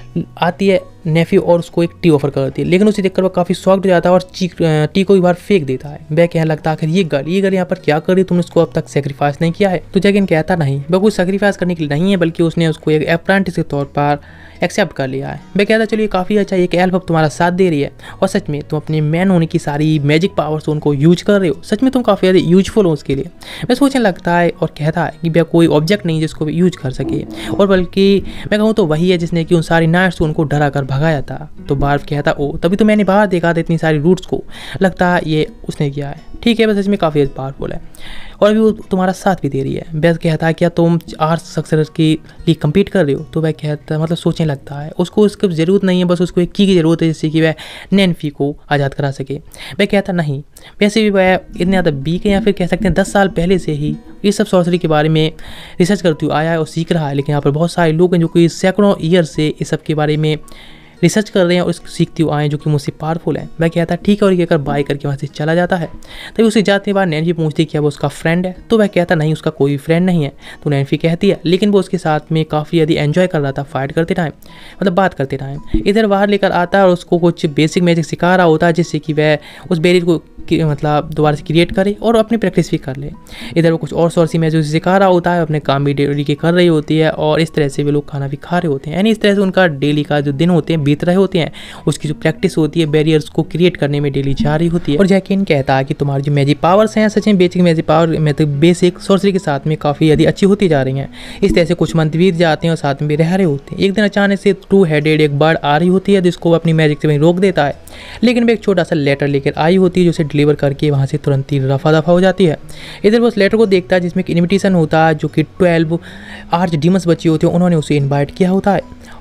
आती है नेफ्यू और उसको एक टी ऑफर करती है, लेकिन उसे देखकर वह काफ़ी शॉक्ड हो जाता है और ची टी को एक बार फेंक देता है। वह कहने लगता है आखिर ये गर्ल ये गर्ल यहाँ पर क्या कर रही, तुमने उसको अब तक सेक्रीफाइस नहीं किया है। तो जैकिन कहता नहीं वह कुछ सेक्रीफाइस करने के लिए नहीं है बल्कि उसने उसको एक अप्रेंटिस के तौर पर एक्सेप्ट कर लिया है। वह कहता चलिए काफ़ी अच्छा, एक एल्फ अब तुम्हारा साथ दे रही है और सच में तुम अपने मैन होने की सारी मैजिक पावर्स उनको यूज कर रहे हो, सच में तुम काफ़ी ज़्यादा यूजफुल हो उसके लिए। वह सोचने लगता है और कहता है कि वह कोई ऑब्जेक्ट नहीं जिसको भी यूज कर सके और बल्कि मैं कहूँ तो वही है जिसने कि उन सारी नाइट्स को उनको डरा कर भगाया था। तो बार्ब कहता ओ तभी तो मैंने बाहर देखा था इतनी सारी रूट्स को, लगता है ये उसने किया है। ठीक है वह सच में काफ़ी पावरफुल है और अभी वो तुम्हारा साथ भी दे रही है। वह कहता है क्या तुम आर्ट सक्सेस के लिए कम्पीट कर रहे हो। तो वह कहता है मतलब सोचने लगता है उसको उसकी ज़रूरत नहीं है, बस उसको एक की की ज़रूरत है जिससे कि वह नैन्फी को आज़ाद करा सके। वह कहता नहीं वैसे भी वह इतने ज़्यादा वीक है या फिर कह सकते हैं दस साल पहले से ही ये सब सॉर्सरी के बारे में रिसर्च करते हुए आया है और सीख रहा है। लेकिन यहाँ पर बहुत सारे लोग हैं जो कि सैकड़ों ईयर से इस सब के बारे में रिसर्च कर रहे हैं और इसको सीखते हुए आए हैं जो कि मुझसे पावरफुल है। वह कहता है ठीक है और कहकर बाय करके वहाँ से चला जाता है। तभी उसे जाते बाद नैन्फी पूछती क्या वो उसका फ्रेंड है। तो वह कहता नहीं उसका कोई फ्रेंड नहीं है। तो नैन्फी कहती है लेकिन वो उसके साथ में काफ़ी यदि एंजॉय कर रहा था फाइट करते टाइम मतलब बात करते टाइम। इधर बाहर लेकर आता है और उसको कुछ बेसिक मैजिक सिखा रहा होता है जिससे कि वह उस बैरियर को मतलब दोबारा से क्रिएट करे और अपनी प्रैक्टिस भी कर ले। इधर वो कुछ और सोर्सी मैजिक सिखा रहा होता है, अपने काम भी डेली के कर रही होती है और इस तरह से वे लोग खाना भी खा रहे होते हैं। यानी इस तरह से उनका डेली का जो दिन होते हैं बीत रहे होते हैं, उसकी जो प्रैक्टिस होती है बैरियर्स को क्रिएट करने में डेली जा रही होती है। और जैकिन कहता है कि तुम्हारी जो मैजिक पावर्स हैं सच में बेसिक मैजिक पावर मतलब बेसिक सोर्सरी के साथ में काफ़ी यदि अच्छी होती जा रही हैं। इस तरह से कुछ मंथ बीत जाते हैं और साथ में भी रह रहे होते हैं। एक दिन अचानक से टू हेडेड एक बर्ड आ रही होती है जिसको अपनी मैजिक से वहीं रोक देता है, लेकिन वह एक छोटा सा लेटर लेकर आई होती है जो उसे डिलीवर करके वहाँ से तुरंत ही रफा दफा हो जाती है। इधर वो उस लेटर को देखता है जिसमें एक इन्विटेशन होता है जो कि ट्वेल्व आर्च डीमंस बच्चे होते हैं उन्होंने उसे इनवाइट किया होता है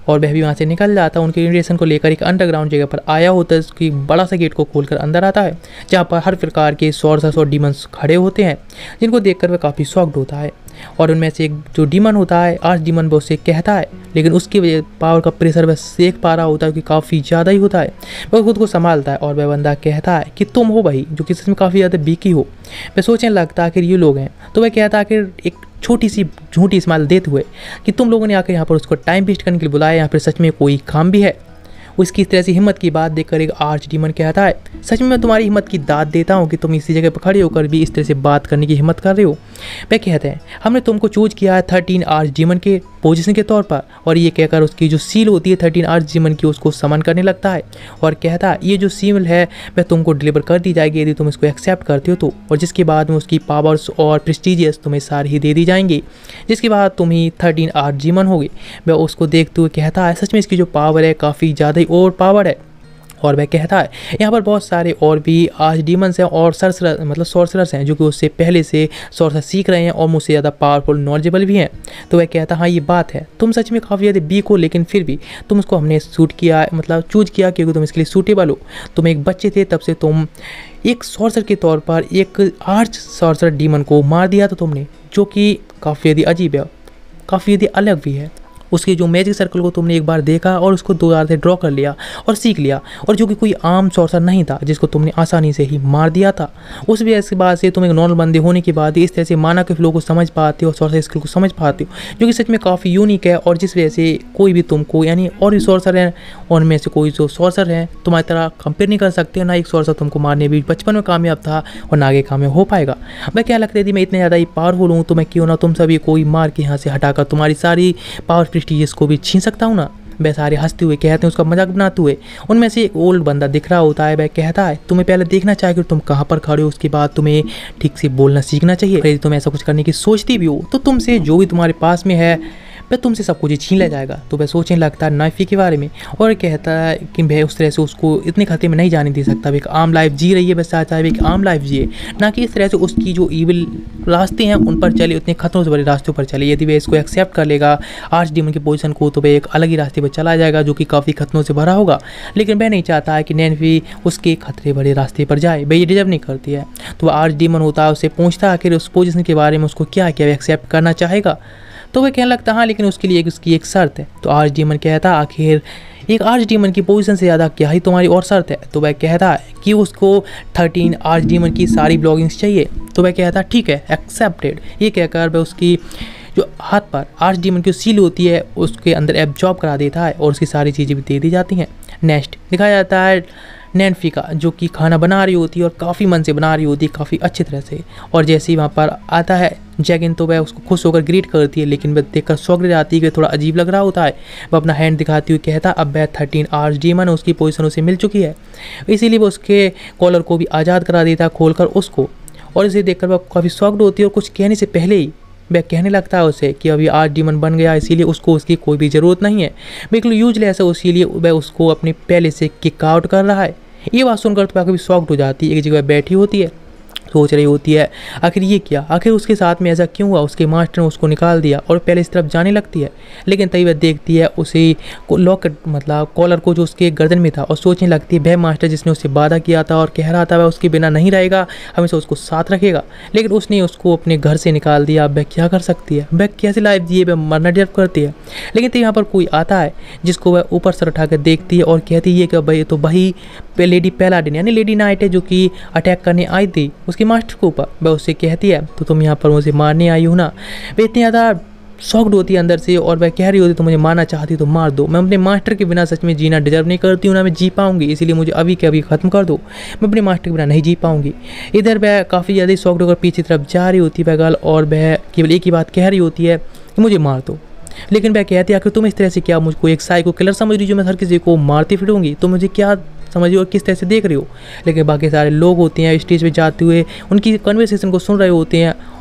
और वह भी वहाँ से निकल जाता है। उनके इन्विटेशन को लेकर एक अंडरग्राउंड जगह पर आया होता है, उसकी बड़ा सा गेट को खोलकर अंदर आता है, जहाँ पर हर प्रकार के सॉर्सर्स और डीमंस खड़े होते हैं, जिनको देखकर वह काफ़ी शॉक्ड होता है। और उनमें से एक जो डीमन होता है, आर्च डीमन, वो उससे कहता है, लेकिन उसकी वजह पावर का प्रेशर वह सेक पा रहा होता है कि काफ़ी ज़्यादा ही होता है। वह खुद को संभालता है और वह बंदा कहता है कि तुम हो भाई, जो कि सच में काफ़ी ज़्यादा बीकी हो। वह सोचने लगता है आखिर ये लोग हैं, तो वह कहता है आखिर एक छोटी सी झूठी स्माइल देते हुए कि तुम लोगों ने आकर यहाँ पर उसको टाइम वेस्ट करने के लिए बुलाया, यहाँ पर सच में कोई काम भी है। उसकी इस तरह से हिम्मत की बात देखकर एक आर्च डीमन कहता है, सच में मैं तुम्हारी हिम्मत की दाद देता हूँ कि तुम इसी जगह पर खड़े होकर भी इस तरह से बात करने की हिम्मत कर रहे हो। वह कहते हैं, हमने तुमको चूज किया है थर्टीन आर्च डीमन के पोजीशन के तौर पर। और ये कहकर उसकी जो सील होती है थर्टीन आर्च डीमन की, उसको समन करने लगता है और कहता है, ये जो सील है वह तुमको डिलीवर कर दी जाएगी यदि तुम इसको एक्सेप्ट करते हो तो, और जिसके बाद में उसकी पावर्स और प्रेस्टीजियस तुम्हें सारी ही दे दी जाएंगी, जिसके बाद तुम ही थर्टीन आर्च डीमन होगे। वह उसको देखते हुए कहता है, सच में इसकी जो पावर है काफ़ी ज़्यादा ही ओवर पावर है। और वह कहता है, यहाँ पर बहुत सारे और भी आर्च डीमंस हैं और सरसर मतलब सॉर्सरर्स हैं जो कि उससे पहले से सॉर्सर सीख रहे हैं और मुझसे ज़्यादा पावरफुल नॉलेजेबल भी हैं। तो वह कहता है, हाँ ये बात है, तुम सच में काफ़ी ज़्यादा वीक हो, लेकिन फिर भी तुम उसको हमने सूट किया, मतलब चूज किया क्योंकि तुम इसके लिए सूटेबल हो। तुम एक बच्चे थे तब से तुम एक सॉर्सर के तौर पर एक आर्च सॉर्सर डीमन को मार दिया था तुमने, जो कि काफ़ी ज़्यादा अजीब है, काफ़ी ज़्यादा अलग भी है। उसके जो मैजिक सर्कल को तुमने एक बार देखा और उसको दो बार से ड्रॉ कर लिया और सीख लिया, और जो कि कोई आम सॉर्सर नहीं था जिसको तुमने आसानी से ही मार दिया था। उस वजह से बाद से तुम एक नॉर्मल बंदे होने के बाद इस तरह से माना के फ्लो को समझ पाते हो और सॉर्सर स्किल को समझ पाते हो, जो कि सच में काफ़ी यूनिक है। और जिस वजह से कोई भी तुमको, यानी और भी सॉर्सर हैं उनमें से कोई जो सॉर्सर हैं तुम्हारी तरह कंपेयर नहीं कर सकते, ना एक सॉर्सर तुमको मारने भी बचपन में कामयाब था और ना आगे कामयाब हो पाएगा। मैं क्या लगता है, यदि मैं इतने ज़्यादा ही पावरफुल हूँ तो मैं क्यों ना तुम सभी कोई मार के यहाँ से हटाकर तुम्हारी सारी पावर प्रेस्टीजियस को भी छीन सकता हूँ ना। वह सारे हंसते हुए कहते हैं, उसका मजाक बनाते हुए। उनमें से एक ओल्ड बंदा दिख रहा होता है, वह कहता है, तुम्हें पहले देखना चाहिए कि तुम कहाँ पर खड़े हो, उसके बाद तुम्हें ठीक से बोलना सीखना चाहिए। यदि तुम ऐसा कुछ करने की सोचती भी हो तो तुमसे जो भी तुम्हारे पास में है वह तुमसे सब कुछ छीन लिया जाएगा। तो वह सोचने लगता है नाइफी के बारे में और कहता है कि वह उस तरह से उसको इतने खतरे में नहीं जाने दे सकता। वह एक आम लाइफ जी रही है, वह चाहता है एक आम लाइफ जिए, ना कि इस तरह से उसकी जो ईविल रास्ते हैं उन पर चले, उतने खतरों से बड़े रास्तों पर चले। यदि वह इसको एक्सेप्ट कर लेगा आर्च डीमन की पोजीशन को, तो वह एक अलग ही रास्ते पर चला जाएगा जो कि काफ़ी खतरों से भरा होगा। लेकिन वह नहीं चाहता है कि नैन्फी उसके खतरे भरे रास्ते पर जाए, वह ये डिजर्व नहीं करती है। तो वह आर्च डीमन होता है, उससे पूछता है आखिर उस पोजीशन के बारे में उसको क्या क्या एक्सेप्ट करना चाहेगा। तो वह कहने लगता हाँ, लेकिन उसके लिए एक उसकी एक शर्त है। तो आर्च डीमन कहता आखिर एक आर्च डीमन की पोजीशन से ज़्यादा क्या ही तुम्हारी और शर्त है। तो वह कहता है कि उसको थर्टीन आर्च डीमन की सारी ब्लॉगिंग्स चाहिए। तो वह कहता ठीक है, एक्सेप्टेड। ये कहकर वह उसकी जो हाथ पर आर्च डीमन की सील होती है उसके अंदर एब्जॉर्ब करा देता है और उसकी सारी चीज़ें भी दे दी जाती हैं। नेक्स्ट दिखाया जाता है नैन्फी का, जो कि खाना बना रही होती है और काफ़ी मन से बना रही होती है, काफ़ी अच्छी तरह से। और जैसे ही वहाँ पर आता है जैगिन तो वह उसको खुश होकर ग्रीट करती है, लेकिन वह देखकर शॉक रह जाती है कि थोड़ा अजीब लग रहा होता है। वह अपना हैंड दिखाती हुई कहता अब वह थर्टीन आर्च डीमन, उसकी पोजीशन उसे मिल चुकी है, इसीलिए वो उसके कॉलर को भी आज़ाद करा देता है खोल कर उसको। और इसे देखकर वह काफ़ी शॉक्ड होती है और कुछ कहने से पहले ही वह कहने लगता है उसे कि अभी आर्च डीमन बन गया, इसीलिए उसको उसकी कोई भी ज़रूरत नहीं है, बिल्कुल यूजलेस है, इसीलिए वह उसको अपने पहले से किक आउट कर रहा है। ये बात सुनकर तो काफ़ी शॉक्ड हो जाती है, एक जगह बैठी होती है, सोच रही होती है आखिर ये क्या, आखिर उसके साथ में ऐसा क्यों हुआ, उसके मास्टर ने उसको निकाल दिया। और पहले इस तरफ जाने लगती है, लेकिन तभी वह देखती है उसे लॉकेट मतलब कॉलर को जो उसके गर्दन में था, और सोचने लगती है वह मास्टर जिसने उससे वादा किया था और कह रहा था वह उसके बिना नहीं रहेगा, हमेशा उसको साथ रखेगा, लेकिन उसने उसको अपने घर से निकाल दिया। वह क्या कर सकती है, वह कैसे लाइफ जिए, वह मरना डिजर्व करती है। लेकिन तो यहाँ पर कोई आता है जिसको वह ऊपर सर उठा कर देखती है और कहती है कि भाई तो वही लेडी पैलाडिन यानी लेडी नाइट है जो कि अटैक करने आई थी उसके मास्टर के ऊपर। वह उससे कहती है तो तुम यहाँ पर मुझे मारने आई हो ना। वह इतनी ज़्यादा शॉक्ड होती है अंदर से और वह कह रही होती तो मुझे मारना चाहती तो मार दो, मैं अपने मास्टर के बिना सच में जीना डिजर्व नहीं करती हूँ, ना मैं जी पाऊंगी, इसीलिए मुझे अभी के अभी ख़त्म कर दो, मैं अपने मास्टर के बिना नहीं जी पाऊंगी। इधर वह काफ़ी ज़्यादा शॉक्ड होकर पीछे तरफ जा रही होती है वह गर्ल, और वह केवल एक ही बात कह रही होती है कि मुझे मार दो। लेकिन वह कहती है आखिर तुम इस तरह से क्या मुझको एक साइको किलर समझ रही हो जो मैं हर किसी को मारती फिरूंगी, तो मुझे क्या समझ रही हो और किस तरह से देख रही हो। लेकिन बाकी सारे लोग होते हैं स्टेज पे जाते हुए उनकी कन्वर्सेशन को सुन रहे होते हैं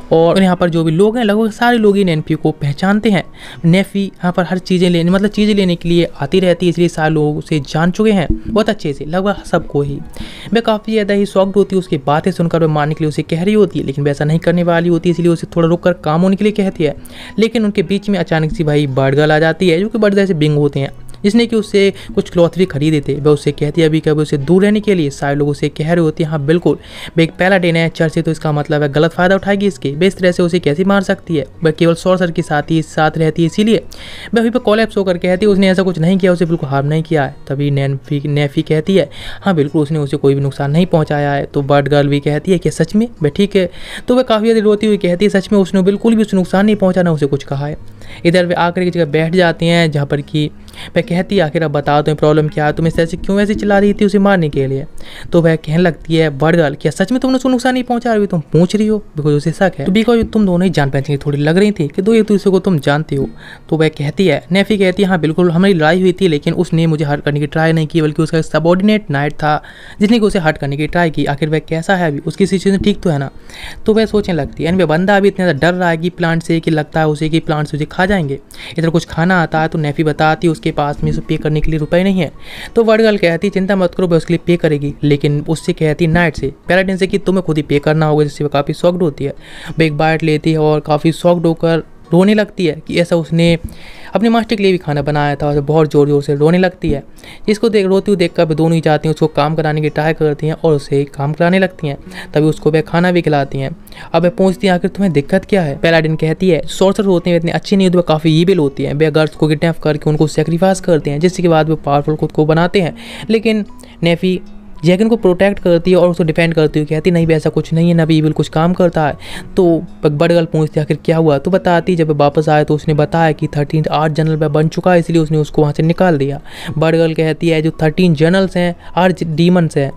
और यहाँ पर जो भी लोग हैं लगभग सारे लोग ही नेफी को पहचानते हैं। नेफी यहाँ पर हर चीज़ें लेने मतलब चीज़ें लेने के लिए आती रहती है, इसलिए सारे लोग उसे जान चुके हैं बहुत अच्छे से, लगभग सबको ही। वह काफ़ी ज़्यादा ही शॉक्ड होती है, उसकी बातें सुनकर वह मारने के लिए उसे कह रही होती है, लेकिन वैसा नहीं करने वाली होती है, इसलिए उसे थोड़ा रुक कर काम होने के लिए कहती है। लेकिन उनके बीच में अचानक सी भाई बर्ड गर्ल आ जाती है, जो कि बर्ड जैसे बिंग होते हैं, जिसने कि उससे कुछ क्लॉथ भी खरीदे थे। वह उससे कहती है अभी कभी उसे दूर रहने के लिए। सारे लोग उसे कह रहे होते हैं हाँ बिल्कुल, वह एक पैलाडिन है चर्च से, तो इसका मतलब है गलत फ़ायदा उठाएगी इसके, वह इस तरह से उसे कैसे मार सकती है, वह केवल सॉर्सर के साथ ही साथ रहती है, इसीलिए वह अभी पर कॉलेप्स होकर कहती है उसने ऐसा कुछ नहीं किया, उसे बिल्कुल हार्म नहीं किया है। तभी नेफी नेफी कहती है हाँ बिल्कुल उसने उसे कोई भी नुकसान नहीं पहुँचाया है। तो बर्ड गर्ल भी कहती है कि सच में, वह ठीक है। तो वह काफ़ी ज़्यादा रोती हुई कहती है सच में उसने बिल्कुल भी उसे नुकसान नहीं पहुँचा, ना उसे कुछ कहा है। इधर वे आकर एक जगह बैठ जाते हैं जहाँ पर कि वह कहती है आखिर अब बता दो प्रॉब्लम क्या है, तुम इस ऐसे क्यों ऐसे चिल्ला रही थी उसे मारने के लिए। तो वह कहने लगती है बर्ड गर्ल क्या सच में तुमने उसको नुकसान नहीं पहुंचा रही, तुम पूछ रही हो, बिकॉज उसे शक है। तो बिकॉज तुम दोनों ही जान पहचान थोड़ी लग रही थी कि दो एक दूसरे को तुम जानते हो। तो वह कहती है नेफी कहती है हाँ बिल्कुल हमारी लड़ाई हुई थी, लेकिन उसने मुझे हर्ट करने की ट्राई नहीं की, बल्कि उसका सबॉर्डिनेट नाइट था जिसने कि उसे हर्ट करने की ट्राई की। आखिर वह कैसा है अभी, उसकी सिचुएशन ठीक तो है ना। तो वह सोचने लगती है, वह बंदा अभी इतना डर रहा है कि प्लांट से, कि लगता है उसे कि प्लांट से उसे खा जाएंगे। इधर कुछ खाना आता है तो नेफी बताती है उसके पास में पे करने के लिए रुपए नहीं है। तो बर्ड गर्ल कहती चिंता मत करो, वह उसके लिए पे करेगी, लेकिन उससे कहती नाइट से, पैलाडिन से कि तुम्हें खुद ही पे करना होगा, जिससे वह काफ़ी शॉक्ड होती है। वह एक बाइट लेती है और काफ़ी शॉक्ड होकर रोने लगती है कि ऐसा उसने अपने मास्टर के लिए भी खाना बनाया था, और बहुत ज़ोर ज़ोर से रोने लगती है। जिसको देख रोती हुई देखकर वे दोनों ही जाती हैं, उसको काम कराने की ट्राई करती हैं और उसे काम कराने लगती हैं। तभी उसको वह खाना भी खिलाती हैं। अब वह पूछती है आखिर तुम्हें दिक्कत क्या है। पैलाडिन कहती है सॉर्सर होते हैं इतने अच्छे नहीं होते, वह काफ़ी ईविल होती हैं, वे गर्ल्स को किडनैप करके उनको सेक्रीफाइस करते हैं, जिसके बाद वे पावरफुल खुद को बनाते हैं। लेकिन नेफी जैकिन को प्रोटेक्ट करती है और उसको डिफेंड करती है, कहती नहीं वैसा कुछ नहीं है, ना भी ईविल कुछ काम करता है। तो बर्ड गर्ल पूछती है आखिर क्या हुआ। तो बताती जब वापस आए तो उसने बताया कि थर्टीन आर्ट जनरल में बन चुका है, इसलिए उसने उसको वहाँ से निकाल दिया। बर्ड गर्ल कहती है जो थर्टीन जनरल्स हैं आर्च डीमंस हैं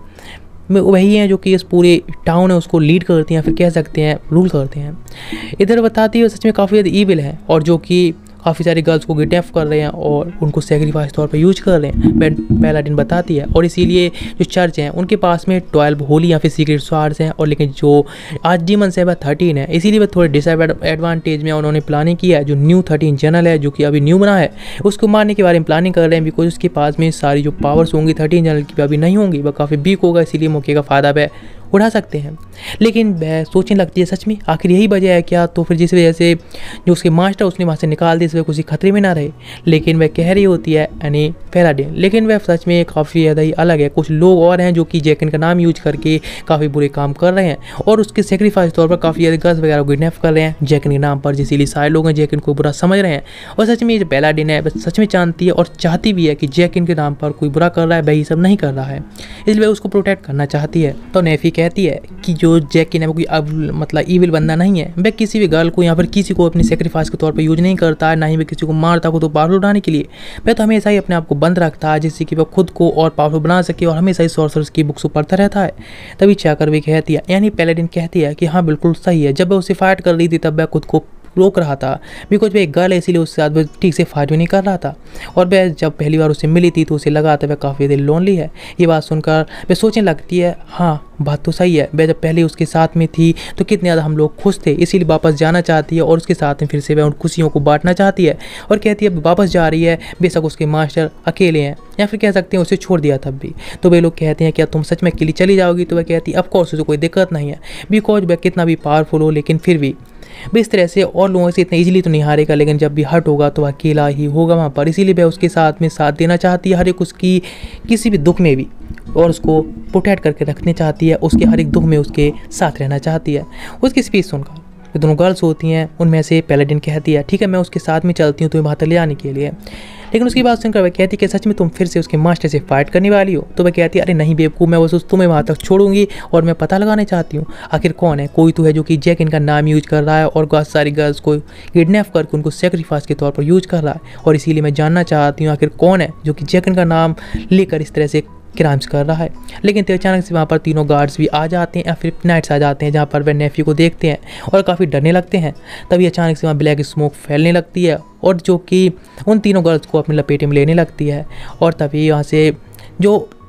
वही हैं जो कि इस पूरे टाउन है उसको लीड करती हैं, फिर कह सकते हैं रूल करते हैं। इधर बताती है सच में काफ़ी ज़्यादा ईविल है और जो कि काफ़ी सारी गर्ल्स को किडनैप कर रहे हैं और उनको सेक्रीफाइस तौर पर यूज कर रहे हैं, पैलाडिन बताती है। और इसीलिए जो चर्च हैं उनके पास में ट्वेल्व होली या फिर सीक्रेट स्वार्ड्स हैं, और लेकिन जो आज डीमंस है वह थर्टीन है, इसीलिए वह थोड़े डिसएडवांटेज में उन्होंने प्लानिंग किया है। जो न्यू थर्टीन जनरल है जो कि अभी न्यू बना है उसको मारने के बारे में प्लानिंग कर रहे हैं, बिकॉज उसके पास में सारी जो पावर्स होंगी थर्टीन जनरल की अभी नहीं होंगी, वह काफ़ी वीक होगा, इसीलिए मौके का फ़ायदा वह उठा सकते हैं। लेकिन वह सोचने लगती है सच में आखिर यही वजह है क्या। तो फिर जिस वजह से जो उसके मास्टर उसने वहाँ से निकाल दिया, इस वजह किसी खतरे में ना रहे। लेकिन वह कह रही होती है यानी पैलाडिन, लेकिन वह सच में काफ़ी ज़्यादा ही अलग है। कुछ लोग और हैं जो कि जैकिन का नाम यूज करके काफ़ी बुरे काम कर रहे हैं और उसके सेक्रीफाइस तौर पर काफ़ी ज़्यादा गर्ल्स वगैरह को किडनैप कर रहे हैं जैकिन के नाम पर, इसीलिए सारे लोग हैं जैकिन को बुरा समझ रहे हैं। और सच में ये जो पैलाडिन है वह सच में जानती है और चाहती भी है कि जैकिन के नाम पर कोई बुरा कर रहा है वह ये सब नहीं कर रहा है, इसलिए उसको प्रोटेक्ट करना चाहती है। तो नेफी कहती है कि जो जैकिन है वो कोई अब मतलब ईविल बंदा नहीं है, वह किसी भी गर्ल को या फिर किसी को अपनी सेक्रीफाइस के तौर पर यूज नहीं करता है, ना ही वह किसी को मारता हो तो पावरफुल बनाने के लिए। वह तो हमेशा ही अपने आप को बंद रखता है जिससे कि वह खुद को और पावरफुल बना सके और हमेशा ही सॉर्सरर्स की बुक्स पढ़ता रहता है। तभी चाकर भी कहती है यानी पैलाडिन कहती है कि हाँ बिल्कुल सही है, जब वह उसे फाइट कर रही थी तब वह खुद को रोक रहा था, बिकॉज वह एक गर्ल है इसीलिए उसके साथ वह ठीक से फाइट भी नहीं कर रहा था। और वह जब पहली बार उससे मिली थी तो उसे लगा था वह काफ़ी देर लोनली है। ये बात सुनकर वह सोचने लगती है हाँ बात तो सही है, वह जब पहले उसके साथ में थी तो कितने ज़्यादा हम लोग खुश थे, इसीलिए वापस जाना चाहती है और उसके साथ में फिर से वह उन खुशियों को बांटना चाहती है। और कहती है वापस जा रही है, बेशक उसके मास्टर अकेले हैं या फिर कह सकते हैं उसे छोड़ दिया तब भी। तो वे लोग कहते हैं क्या तुम सच में अकेली चली जाओगी। तो वह कहती है ऑफकोर्स उसे कोई दिक्कत नहीं है, बिकॉज वह कितना भी पावरफुल हो लेकिन फिर भी इस तरह से और लोगों से इतना इजीली तो नहीं हारेगा, लेकिन जब भी हर्ट होगा तो अकेला ही होगा वहाँ पर, इसीलिए वह उसके साथ में साथ देना चाहती है हर एक उसकी किसी भी दुख में भी, और उसको प्रोटेक्ट करके रखना चाहती है, उसके हर एक दुख में उसके साथ रहना चाहती है। उसकी स्पीच सुनकर जो दोनों गर्ल्स होती हैं उनमें से पैलाडिन कहती है ठीक है मैं उसके साथ में चलती हूँ तुम्हें वहाँ तक ले जाने के लिए। लेकिन उसकी बात सुनकर वह कहती है कि सच में तुम फिर से उसके मास्टर से फाइट करने वाली हो। तो वह कहती है अरे नहीं बेवकूफ़, मैं बस तुम्हें वहाँ तक छोड़ूंगी और मैं पता लगाना चाहती हूँ आखिर कौन है। कोई तो है जो कि जैकिन का नाम यूज कर रहा है और बहुत सारी गर्ल्स को किडनैप करके उनको सेक्रीफाइस के तौर पर यूज कर रहा है, और इसीलिए मैं जानना चाहती हूँ आखिर कौन है जो कि जैकिन का नाम लेकर इस तरह से क्राइम्स कर रहा है। लेकिन तो अचानक से वहाँ पर तीनों गार्ड्स भी आ जाते हैं या फिर नाइट्स आ जाते हैं जहाँ पर वह नेफी को देखते हैं और काफ़ी डरने लगते हैं। तभी अचानक से वहाँ ब्लैक स्मोक फैलने लगती है और जो कि उन तीनों गर्ल्स को अपनी लपेटे में लेने लगती है। और तभी वहाँ से जो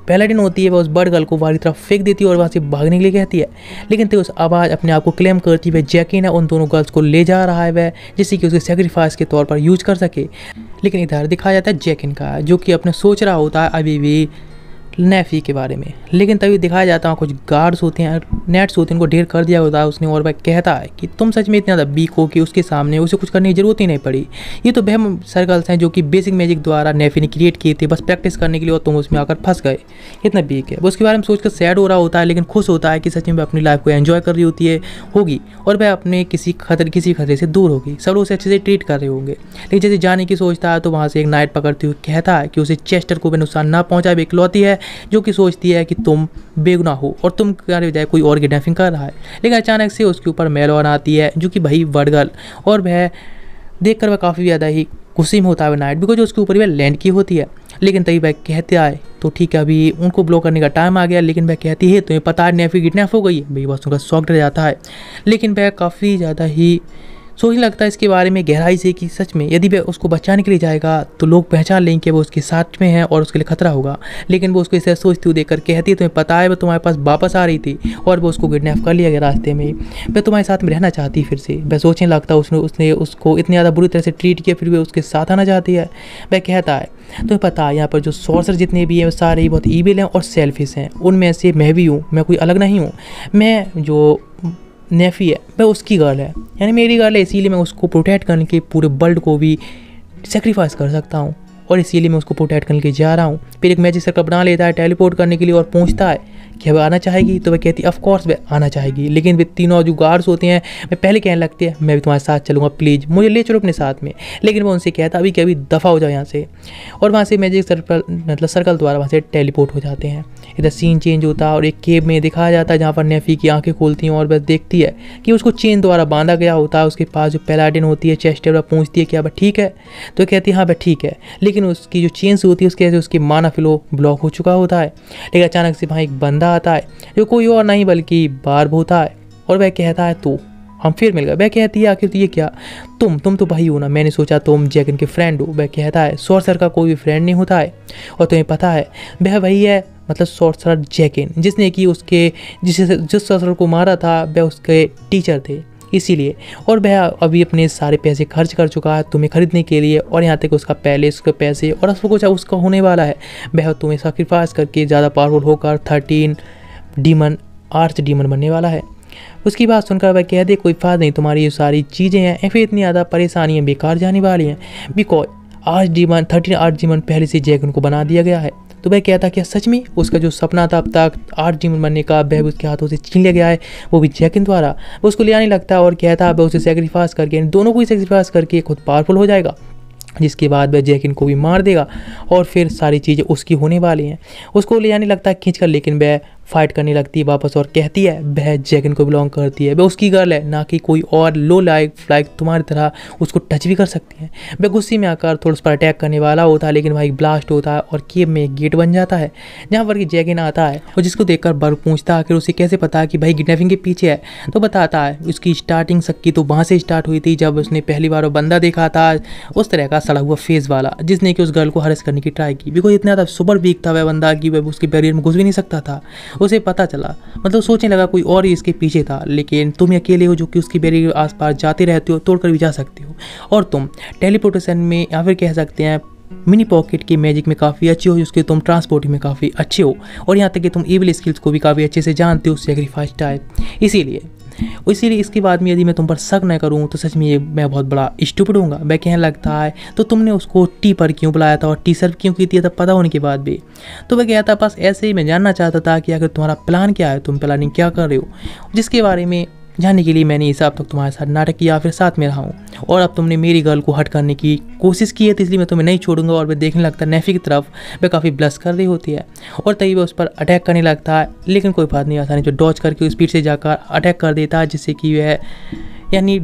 पैलाडिन होती है वह उस बर्ड गर्ल को बाहर की तरफ फेंक देती है और वहाँ से भागने के लिए कहती है, लेकिन तो उस आवाज़ अपने आप को क्लेम करती है, जैकिन है उन दोनों गर्ल्स को ले जा रहा है वह, जिससे कि उसके सेक्रीफाइस के तौर पर यूज कर सके। लेकिन इधर दिखाया जाता है जैकिन का, जो कि अपने सोच रहा होता है अभी भी नेफी के बारे में। लेकिन तभी दिखाया जाता है कुछ गार्ड्स होते हैं, नेट्स होते हैं, उनको ढेर कर दिया होता है उसने, और वह कहता है कि तुम सच में इतना ज़्यादा वीक हो कि उसके सामने उसे कुछ करने की जरूरत ही नहीं पड़ी। ये तो वह सर्कल्स हैं जो कि बेसिक मैजिक द्वारा नेफी ने क्रिएट किए थे बस प्रैक्टिस करने के लिए, और तुम उसमें आकर फंस गए, इतना वीक है। वो उसके बारे में सोचकर सैड हो रहा होता है, लेकिन खुश होता है कि सच में वह अपनी लाइफ को एंजॉय कर रही होती है होगी और वह अपने किसी खतरे किसी खतरे से दूर होगी, सब लोग उसे अच्छे से ट्रीट कर रहे होंगे। लेकिन जैसे जाने की सोचता है तो वहाँ से एक नाइट पकड़ते हुए कहता है कि उसे चेस्टर को भी नुकसान ना पहुँचाए, इकलौती है जो कि सोचती है कि तुम बेगुनाह हो और तुम करने बजाय कोई और किडनैपिंग कर रहा है। लेकिन अचानक से उसके ऊपर मेलॉन आती है जो कि भाई बर्ड गर्ल, और वह देखकर वह काफ़ी ज़्यादा ही गुस्से में होता है नाइट, बिकॉज उसके ऊपर वह लैंड की होती है। लेकिन तभी वह कहते आए तो ठीक है अभी उनको ब्लॉक करने का टाइम आ गया, लेकिन वह कहती है तुम्हें पता है नेफी किडनैप हो गई है। भाई बस उनका शॉक डर जाता है, लेकिन वह काफ़ी ज़्यादा ही सोचने लगता है इसके बारे में गहराई से कि सच में यदि वह उसको बचाने के लिए जाएगा तो लोग पहचान लेंगे कि वो उसके साथ में है और उसके लिए खतरा होगा। लेकिन वो उसको इसे सोचते हुए देखकर कहती है तुम्हें पता है वह तुम्हारे पास वापस आ रही थी और वो उसको किडनैप कर लिया गया रास्ते में, वह तुम्हारे साथ में रहना चाहती फिर से। वह सोचने लगता है उसने उसने उसको इतनी ज़्यादा बुरी तरह से ट्रीट किया फिर भी उसके साथ आना चाहती है। वह कहता है तुम्हें पता है यहाँ पर जो सॉर्सर जितने भी हैं सारे ही बहुत ईविल हैं और सेल्फिश हैं, उनमें से मैं भी हूँ, मैं कोई अलग नहीं हूँ। मैं जो नेफी है वह उसकी गर्ल है, यानी मेरी गर्ल है, इसीलिए मैं उसको प्रोटेक्ट करने के पूरे वर्ल्ड को भी सेक्रीफाइस कर सकता हूँ और इसीलिए मैं उसको प्रोटेक्ट करने के लिए जा रहा हूँ। फिर एक मैजिक सर्कल बना लेता है टेलीपोर्ट करने के लिए और पूछता है कि वह आना चाहेगी, तो वह कहती है ऑफ कोर्स वह आना चाहेगी। लेकिन वे तीनों जो गार्ड्स होते हैं वे पहले कहने लगते हैं मैं भी तुम्हारे साथ चलूँगा, प्लीज़ मुझे ले चलो अपने साथ में। लेकिन वो उनसे कहता अभी कि अभी दफ़ा हो जाओ यहाँ से, और वहाँ से मैजिक सर्कल मतलब सर्कल द्वारा वहाँ से टेलीपोर्ट हो जाते हैं। इधर सीन चेंज होता है और एक केव में दिखाया जाता है जहाँ पर नेफी की आंखें खोलती हैं और वह देखती है कि उसको चेन द्वारा बांधा गया होता है। उसके पास जो पैलाडिन होती है चेस्टर, वह पूछती है क्या वह ठीक है, तो कहती है हाँ वह ठीक है। लेकिन उसकी जो चेन्स होती है उसके वजह से उसकी माना फ्लो ब्लॉक हो चुका होता है। लेकिन अचानक से वहाँ एक बंदा आता है जो कोई और नहीं बल्कि बार्ब होता है, और वह कहता है तो हम फिर मिल गए। वह कहती है आखिर तो ये क्या, तुम तुम तो भाई हो ना, मैंने सोचा तुम जैकिन के फ्रेंड हो। वह कहता है सॉर्सर का कोई भी फ्रेंड नहीं होता है, और तुम्हें पता है वह वही है मतलब सॉर्सर जैकिन जिसने कि उसके जिस जिस सॉर्सर को मारा था वह उसके टीचर थे, इसीलिए। और वह अभी अपने सारे पैसे खर्च कर चुका है तुम्हें खरीदने के लिए, और यहाँ तक उसका पैलेस के पैसे और सब कुछ उसका होने वाला है। वह तुम्हें सैक्रिफाइस करके ज़्यादा पावरफुल होकर थर्टीन डीमन आर्च डीमन बनने वाला है। उसकी बात सुनकर वह कह दे कोई फायदा नहीं, तुम्हारी ये सारी चीज़ें हैं या फिर इतनी ज़्यादा परेशानियाँ बेकार जाने वाली हैं, because arch demon thirteen arch demon पहले से जैकिन को बना दिया गया है। तो वह कहता क्या सच में उसका जो सपना था अब तक आर्च डीमन बनने का वह उसके हाथों से छीन लिया गया है, वो भी जैकिन द्वारा। वो उसको ले आने लगता है और कहता है वह उसे सेक्रीफाइस करके दोनों को ही सेक्रीफाइस करके खुद पावरफुल हो जाएगा, जिसके बाद वह जैकिन को भी मार देगा और फिर सारी चीज़ें उसकी होने वाली हैं। उसको ले जाने लगता है खींच कर, लेकिन वह फाइट करने लगती है वापस और कहती है वह जैकिन को बिलोंग करती है, वह उसकी गर्ल है ना कि कोई और लो लाइक लाइक तुम्हारी तरह उसको टच भी कर सकती है। वह गुस्से में आकर थोड़ा उस पर अटैक करने वाला होता है, लेकिन वहाँ एक ब्लास्ट होता है और केव में एक गेट बन जाता है जहाँ पर कि जैकिन आता है, और जिसको देखकर बर्ग पूछता है आखिर उसे कैसे पता है कि भाई किडनैपिंग के पीछे है। तो बताता है उसकी स्टार्टिंग सक्की तो वहाँ से स्टार्ट हुई थी जब उसने पहली बार वो बंदा देखा था उस तरह का सड़ा हुआ फेस वाला, जिसने कि उस गर्ल को हरेस करने की ट्राई की। बिकॉज इतना ज़्यादा सुपर वीक था वह बंदा कि वह उसके बैरियर में घुस भी नहीं सकता था। उसे पता चला, मतलब सोचने लगा कोई और ही इसके पीछे था, लेकिन तुम अकेले हो जो कि उसकी बैरियर के आसपास जाते रहते हो, तोड़कर भी जा सकते हो, और तुम टेलीपोर्टेशन में या फिर कह सकते हैं मिनी पॉकेट की मैजिक में काफ़ी अच्छी हो, जिसके तुम ट्रांसपोर्टिंग में काफ़ी अच्छे हो, और यहाँ तक कि तुम इविल स्किल्स को भी काफ़ी अच्छे से जानते हो, सेक्रीफाइस टाइप। इसीलिए इसीलिए इसके बाद में यदि मैं तुम पर शक न करूँ तो सच में ये मैं बहुत बड़ा स्टूपिड हूँगा। वह कहने लगता है तो तुमने उसको टी पर क्यों बुलाया था और टी सर्व क्यों की थी तब पता होने के बाद भी। तो वह कहता बस ऐसे ही मैं जानना चाहता था कि अगर तुम्हारा प्लान क्या है, तुम प्लानिंग क्या कर रहे हो, जिसके बारे में जानने के लिए मैंने इस अब तक तुम्हारे साथ नाटक किया फिर साथ में रहा हूँ, और अब तुमने मेरी गर्ल को हट करने की कोशिश की है, तो इसलिए मैं तुम्हें नहीं छोड़ूंगा। और वह देखने लगता है नेफी की तरफ, वह काफ़ी ब्लश कर रही होती है और तभी वह उस पर अटैक करने लगता है, लेकिन कोई बात नहीं, आसानी जो डॉज करके स्पीड से जाकर अटैक कर देता है, जिससे कि वह यानी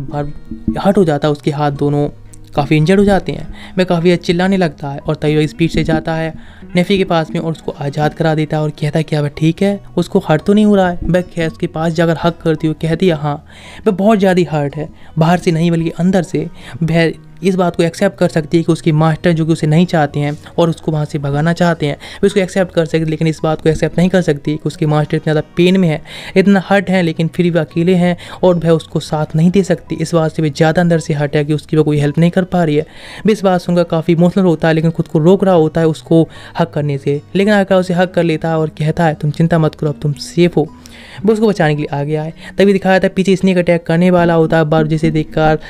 हट हो जाता है, उसके हाथ दोनों काफ़ी इंजर्ड हो जाते हैं। वह काफ़ी चिल्लाने लगता है और तभी वह स्पीड से जाता है नेफी के पास में और उसको आज़ाद करा देता है और कहता है क्या वह ठीक है, उसको हर्ट तो नहीं हो रहा है। वह खैर उसके पास जाकर हक करती हुई कहती है हाँ वह बहुत ज़्यादा हर्ट है, बाहर से नहीं बल्कि अंदर से। वह इस बात को एक्सेप्ट कर सकती है कि उसकी मास्टर जो कि उसे नहीं चाहते हैं और उसको वहाँ से भगाना चाहते हैं, वे उसको एक्सेप्ट कर सकती, लेकिन इस बात को एक्सेप्ट नहीं कर सकती कि उसकी मास्टर इतना ज़्यादा पेन में है, इतना हर्ट है, लेकिन फिर भी अकेले हैं और वह उसको साथ नहीं दे सकती। इस बात से वे ज़्यादा अंदर से हर्ट है कि उसकी वह कोई हेल्प नहीं कर पा रही है। वे इस बात सुनकर काफ़ी इमोशनल होता है, लेकिन खुद को रोक रहा होता है उसको हक करने से, लेकिन आकर उसे हक कर लेता है और कहता है तुम चिंता मत करो, अब तुम सेफ हो। वो उसको बचाने के लिए आ गया है। तभी दिखाया था पीछे स्नेक अटैक करने वाला होता है, बार जिसे देखकर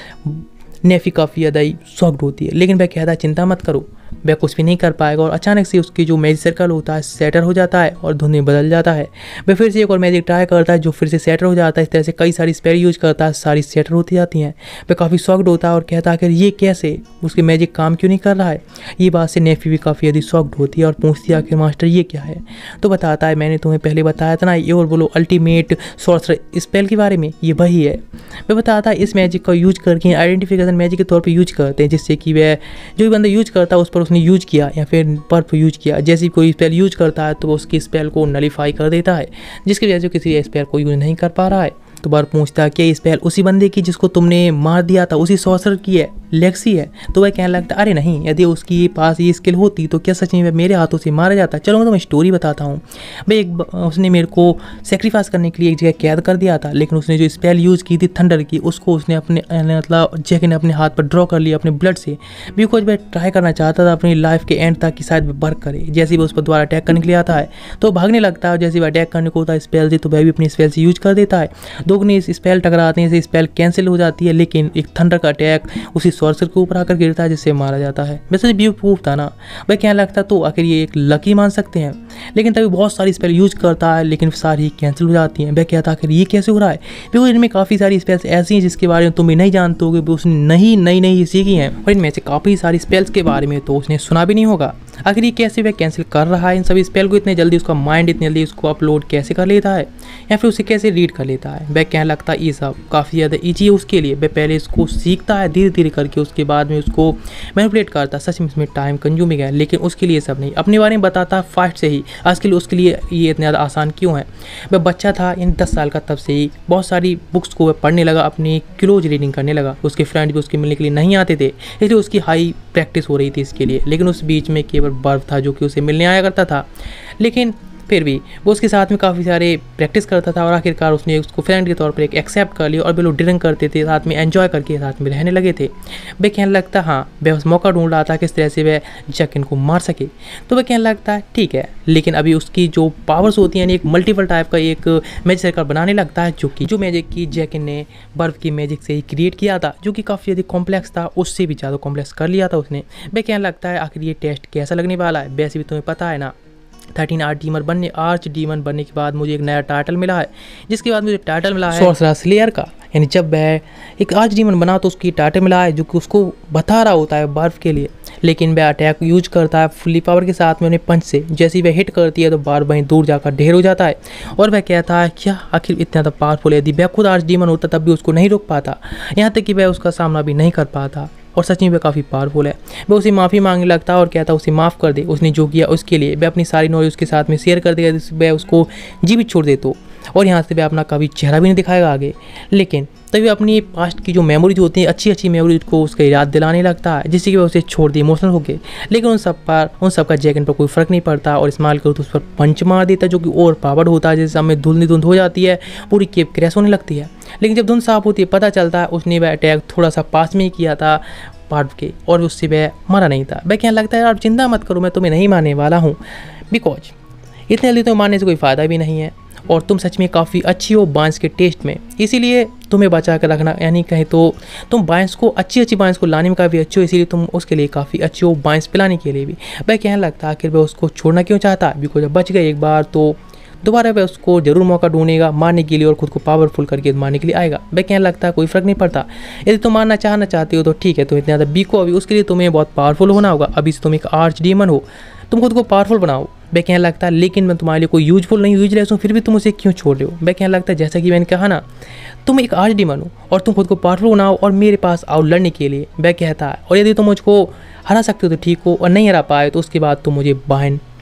नेफी काफ़ी ज़्यादा ही शॉक्ड होती है, लेकिन वह कहता है चिंता मत करो, वह कुछ भी नहीं कर पाएगा। और अचानक से उसकी जो मैजिक सर्कल होता है सेटर हो जाता है और धुंध में बदल जाता है। वह फिर से एक और मैजिक ट्राई करता है जो फिर से सेटर हो जाता है। इस तरह से कई सारी स्पेल यूज करता है, सारी सेटर होती जाती हैं। वह काफ़ी शॉक्ड होता है और कहता है कि ये कैसे, उसकी मैजिक काम क्यों नहीं कर रहा है। ये बात से नेफी भी काफ़ी ज़्यादा शॉक्ड होती है और पूछती है कि मास्टर ये क्या है। तो बताता है मैंने तुम्हें पहले बताया था ना, ये और बोलो अल्टीमेट सॉर्सर स्पेल के बारे में, ये वही है। वह बताता है इस मैजिक का यूज करके आइडेंटिफिकेशन मैजिक के तौर पर यूज करते हैं, जिससे कि वह जो भी बंदा यूज करता है उस पर उसने यूज किया या फिर बर्फ यूज किया, जैसे कोई स्पेल यूज करता है तो वो उसकी स्पेल को नलीफाई कर देता है, जिसकी वजह से किसी स्पेल को यूज नहीं कर पा रहा है। तो बार पूछता है कि ये स्पेल उसी बंदे की जिसको तुमने मार दिया था, उसी सॉर्सर की है, लेक्सी है। तो वह कहने लगता अरे नहीं, यदि उसकी पास ये स्किल होती तो क्या सच में मेरे हाथों से मारा जाता। चलो मैं तुम्हें स्टोरी बताता हूँ। भाई एक उसने मेरे को सेक्रीफाइस करने के लिए एक जगह कैद कर दिया था, लेकिन उसने जो स्पेल यूज़ की थी थंडर की, उसको उसने अपने मतलब जैक ने अपने हाथ पर ड्रॉ कर लिया अपने ब्लड से। बिकॉज वह ट्राई करना चाहता था अपनी लाइफ के एंड तक कि शायद वह वर्क करे। जैसे ही वो उस पर दोबारा अटैक करने के लिए आता है तो भागने लगता है, जैसे वह अटैक करने को होता है स्पेल से तो वह भी अपनी स्पेल से यूज कर देता है। दोगुनी इस स्पेल टकराते हैं, स्पेल कैंसिल हो जाती है, लेकिन एक थंडर का अटैक उसी सॉर्सर के ऊपर आकर गिरता है जिससे मारा जाता है। वैसे बेवकूफ़ था ना, वह क्या लगता तो आखिर ये एक लकी मान सकते हैं, लेकिन तभी बहुत सारी स्पेल यूज करता है लेकिन सारी कैंसिल हो जाती हैं। वह कहता आखिर ये कैसे हो रहा है, क्योंकि इनमें काफ़ी सारी स्पेल्स ऐसी हैं जिसके बारे में तुम भी नहीं जानते होगे, उसने नई नई नई सीखी हैं और इनमें से काफ़ी सारी स्पेल्स के बारे में तो उसने सुना भी नहीं होगा। आखिर ये कैसे वह कैंसिल कर रहा है इन सभी स्पेल को इतने जल्दी, उसका माइंड इतनी जल्दी उसको अपलोड कैसे कर लेता है या फिर उसे कैसे रीड कर लेता है। वह कहने लगता है ये सब काफ़ी ज़्यादा ईजी है उसके लिए। वह पहले इसको सीखता है धीरे धीरे करके, उसके बाद में उसको मैनिपुलेट करता है। सच में इसमें टाइम कंज्यूमिंग है, लेकिन उसके लिए सब नहीं, अपने बारे में बताता है फास्ट से ही। आज के लिए उसके लिए ये इतना ज़्यादा आसान क्यों है। वह बच्चा था इन दस साल का, तब से ही बहुत सारी बुक्स को वह पढ़ने लगा, अपनी क्लोज रीडिंग करने लगा। उसके फ्रेंड भी उसके मिलने के लिए नहीं आते थे, इसलिए उसकी हाई प्रैक्टिस हो रही थी इसके लिए। लेकिन उस बीच में केवल बर्फ था जो कि उसे मिलने आया करता था, लेकिन फिर भी वो उसके साथ में काफ़ी सारे प्रैक्टिस करता था और आखिरकार उसने उसको फ्रेंड के तौर पर एक एक्सेप्ट कर लिया और वे लोग ड्रिंक करते थे, साथ में एंजॉय करके साथ में रहने लगे थे। वह कहने लगता हाँ, वह उस मौका ढूंढ रहा था किस तरह से वह जैकिन को मार सके। तो वह कहने लगता है ठीक है, लेकिन अभी उसकी जो पावर्स होती हैं यानी एक मल्टीपल टाइप का एक मैजिक सर्कल बनाने लगता है, जो कि जो मैजिक की जैकिन ने बर्फ की मैजिक से ही क्रिएट किया था, जो कि काफ़ी ज़्यादा कॉम्प्लेक्स था, उससे भी ज़्यादा कॉम्प्लेक्स कर लिया था उसने। वह कहने लगता है आखिर ये टेस्ट कैसा लगने वाला है। वैसे भी तुम्हें पता है ना, थर्टीन आर्च डीमन बनने आर्च डीमन बनने के बाद मुझे एक नया टाइटल मिला है, जिसके बाद मुझे टाइटल मिला है सॉर्सरर स्लेयर का। यानी जब वह एक आर्च डीमन बना तो उसकी टाइटल मिला है जो कि उसको बता रहा होता है बर्फ के लिए, लेकिन वह अटैक यूज करता है फुल्ली पावर के साथ में उन्हें पंच से। जैसे ही वह हिट करती है तो बार वहीं दूर जाकर ढेर हो जाता है और वह कहता है क्या आखिर इतना ज़्यादा पावरफुल है। यदि वह खुद आर्च डीमन होता तब भी उसको नहीं रोक पाता, यहाँ तक कि वह उसका सामना भी नहीं कर पाता। और सच में वह काफ़ी पावरफुल है। वह उसे माफ़ी मांगने लगता है और कहता है उसे माफ़ कर दे, उसने जो किया उसके लिए। वह अपनी सारी नॉलेज उसके साथ में शेयर कर देगा, वह उसको जीवित छोड़ दे तो, और यहाँ से वह अपना कभी चेहरा भी नहीं दिखाएगा आगे। लेकिन तभी अपनी पास्ट की जो मेमोरीज होती हैं, अच्छी अच्छी मेमोरीज को उसके याद दिलाने लगता है, जिससे कि वह उसे छोड़ दे इमोशनल होकर। लेकिन उन सब पर उन सब का जैकिन पर कोई फ़र्क नहीं पड़ता और इस्तेमाल करो तो उस पर पंच मार देता है, जो कि और पावर होता है। जैसे समय धुंधली धुंध हो जाती है, पूरी केप क्रैश होने लगती है। लेकिन जब धुंध साफ होती है पता चलता है उसने वह अटैक थोड़ा सा पास में ही किया था पार्ट के, और उससे वह मरा नहीं था। वह कहने लगता है यार चिंता मत करो, मैं तुम्हें नहीं मारने वाला हूँ, बिकॉज इतने जल्दी तुम्हें मारने से कोई फ़ायदा भी नहीं है और तुम सच में काफ़ी अच्छी हो बांस के टेस्ट में, इसीलिए तुम्हें बचा कर रखना। यानी कहें तो तुम बांस को अच्छी अच्छी बांस को लाने में काफ़ी अच्छे हो, इसीलिए तुम उसके लिए काफ़ी अच्छे हो बांस पिलाने के लिए भी। वह कहने लगता है आखिर वह उसको छोड़ना क्यों चाहता, बिकॉज जब बच गए एक बार तो दोबारा वह उसको जरूर मौका ढूंढेगा मारने के लिए और खुद को पावरफुल करके मारने के लिए आएगा। वह कहने लगता है कोई फ़र्क नहीं पड़ता, यदि तुम मारना चाहना चाहते हो तो ठीक है, तुम इतना ज़्यादा वीक हो अभी, उसके लिए तुम्हें बहुत पावरफुल होना होगा। अभी से तुम एक आर्च डीमन हो, तुम खुद को पावरफुल बनाओ। वह कहने लगता है लेकिन मैं तुम्हारे लिए कोई यूजफुल नहीं यूजलेस हूँ, फिर भी तुम उसे क्यों छोड़ रहे हो। वह कहने लगता है जैसा कि मैंने कहा ना, तुम एक आर्च डीमन हो और तुम खुद को पावरफुल बनाओ और मेरे पास आओ लड़ने के लिए। वह कहता है और यदि तुम मुझको हरा सकते हो तो ठीक हो, और नहीं हरा पाए तो उसके बाद तुम मुझे बाहन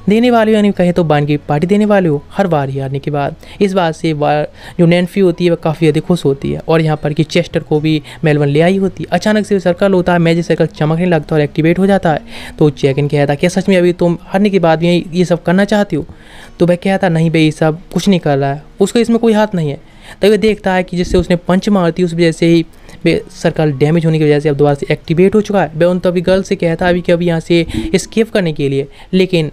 देने वाले हो, यानी कहें तो बान की पार्टी देने वाले हो हर बार हारने के बाद। इस बात से वार जो नैन्सी होती है वह काफ़ी ज़्यादा खुश होती है और यहाँ पर कि चेस्टर को भी मेलबर्न ले आई होती है। अचानक से सर्कल होता है, मैजिक सर्कल चमकने लगता है और एक्टिवेट हो जाता है। तो जैकन कहता है क्या सच में अभी तुम हारने के बाद भी ये सब करना चाहती हो? तो वह कहता नहीं भाई, ये सब कुछ नहीं कर रहा है, उसका इसमें कोई हाथ नहीं है। तभी वह देखता है कि जिससे उसने पंच मारती उस वजह से ही वे सर्कल डैमेज होने की वजह से अब दोबारा से एक्टिवेट हो चुका है। वह उन तभी गर्ल से कहता है अभी कि अभी यहाँ से एस्केप करने के लिए, लेकिन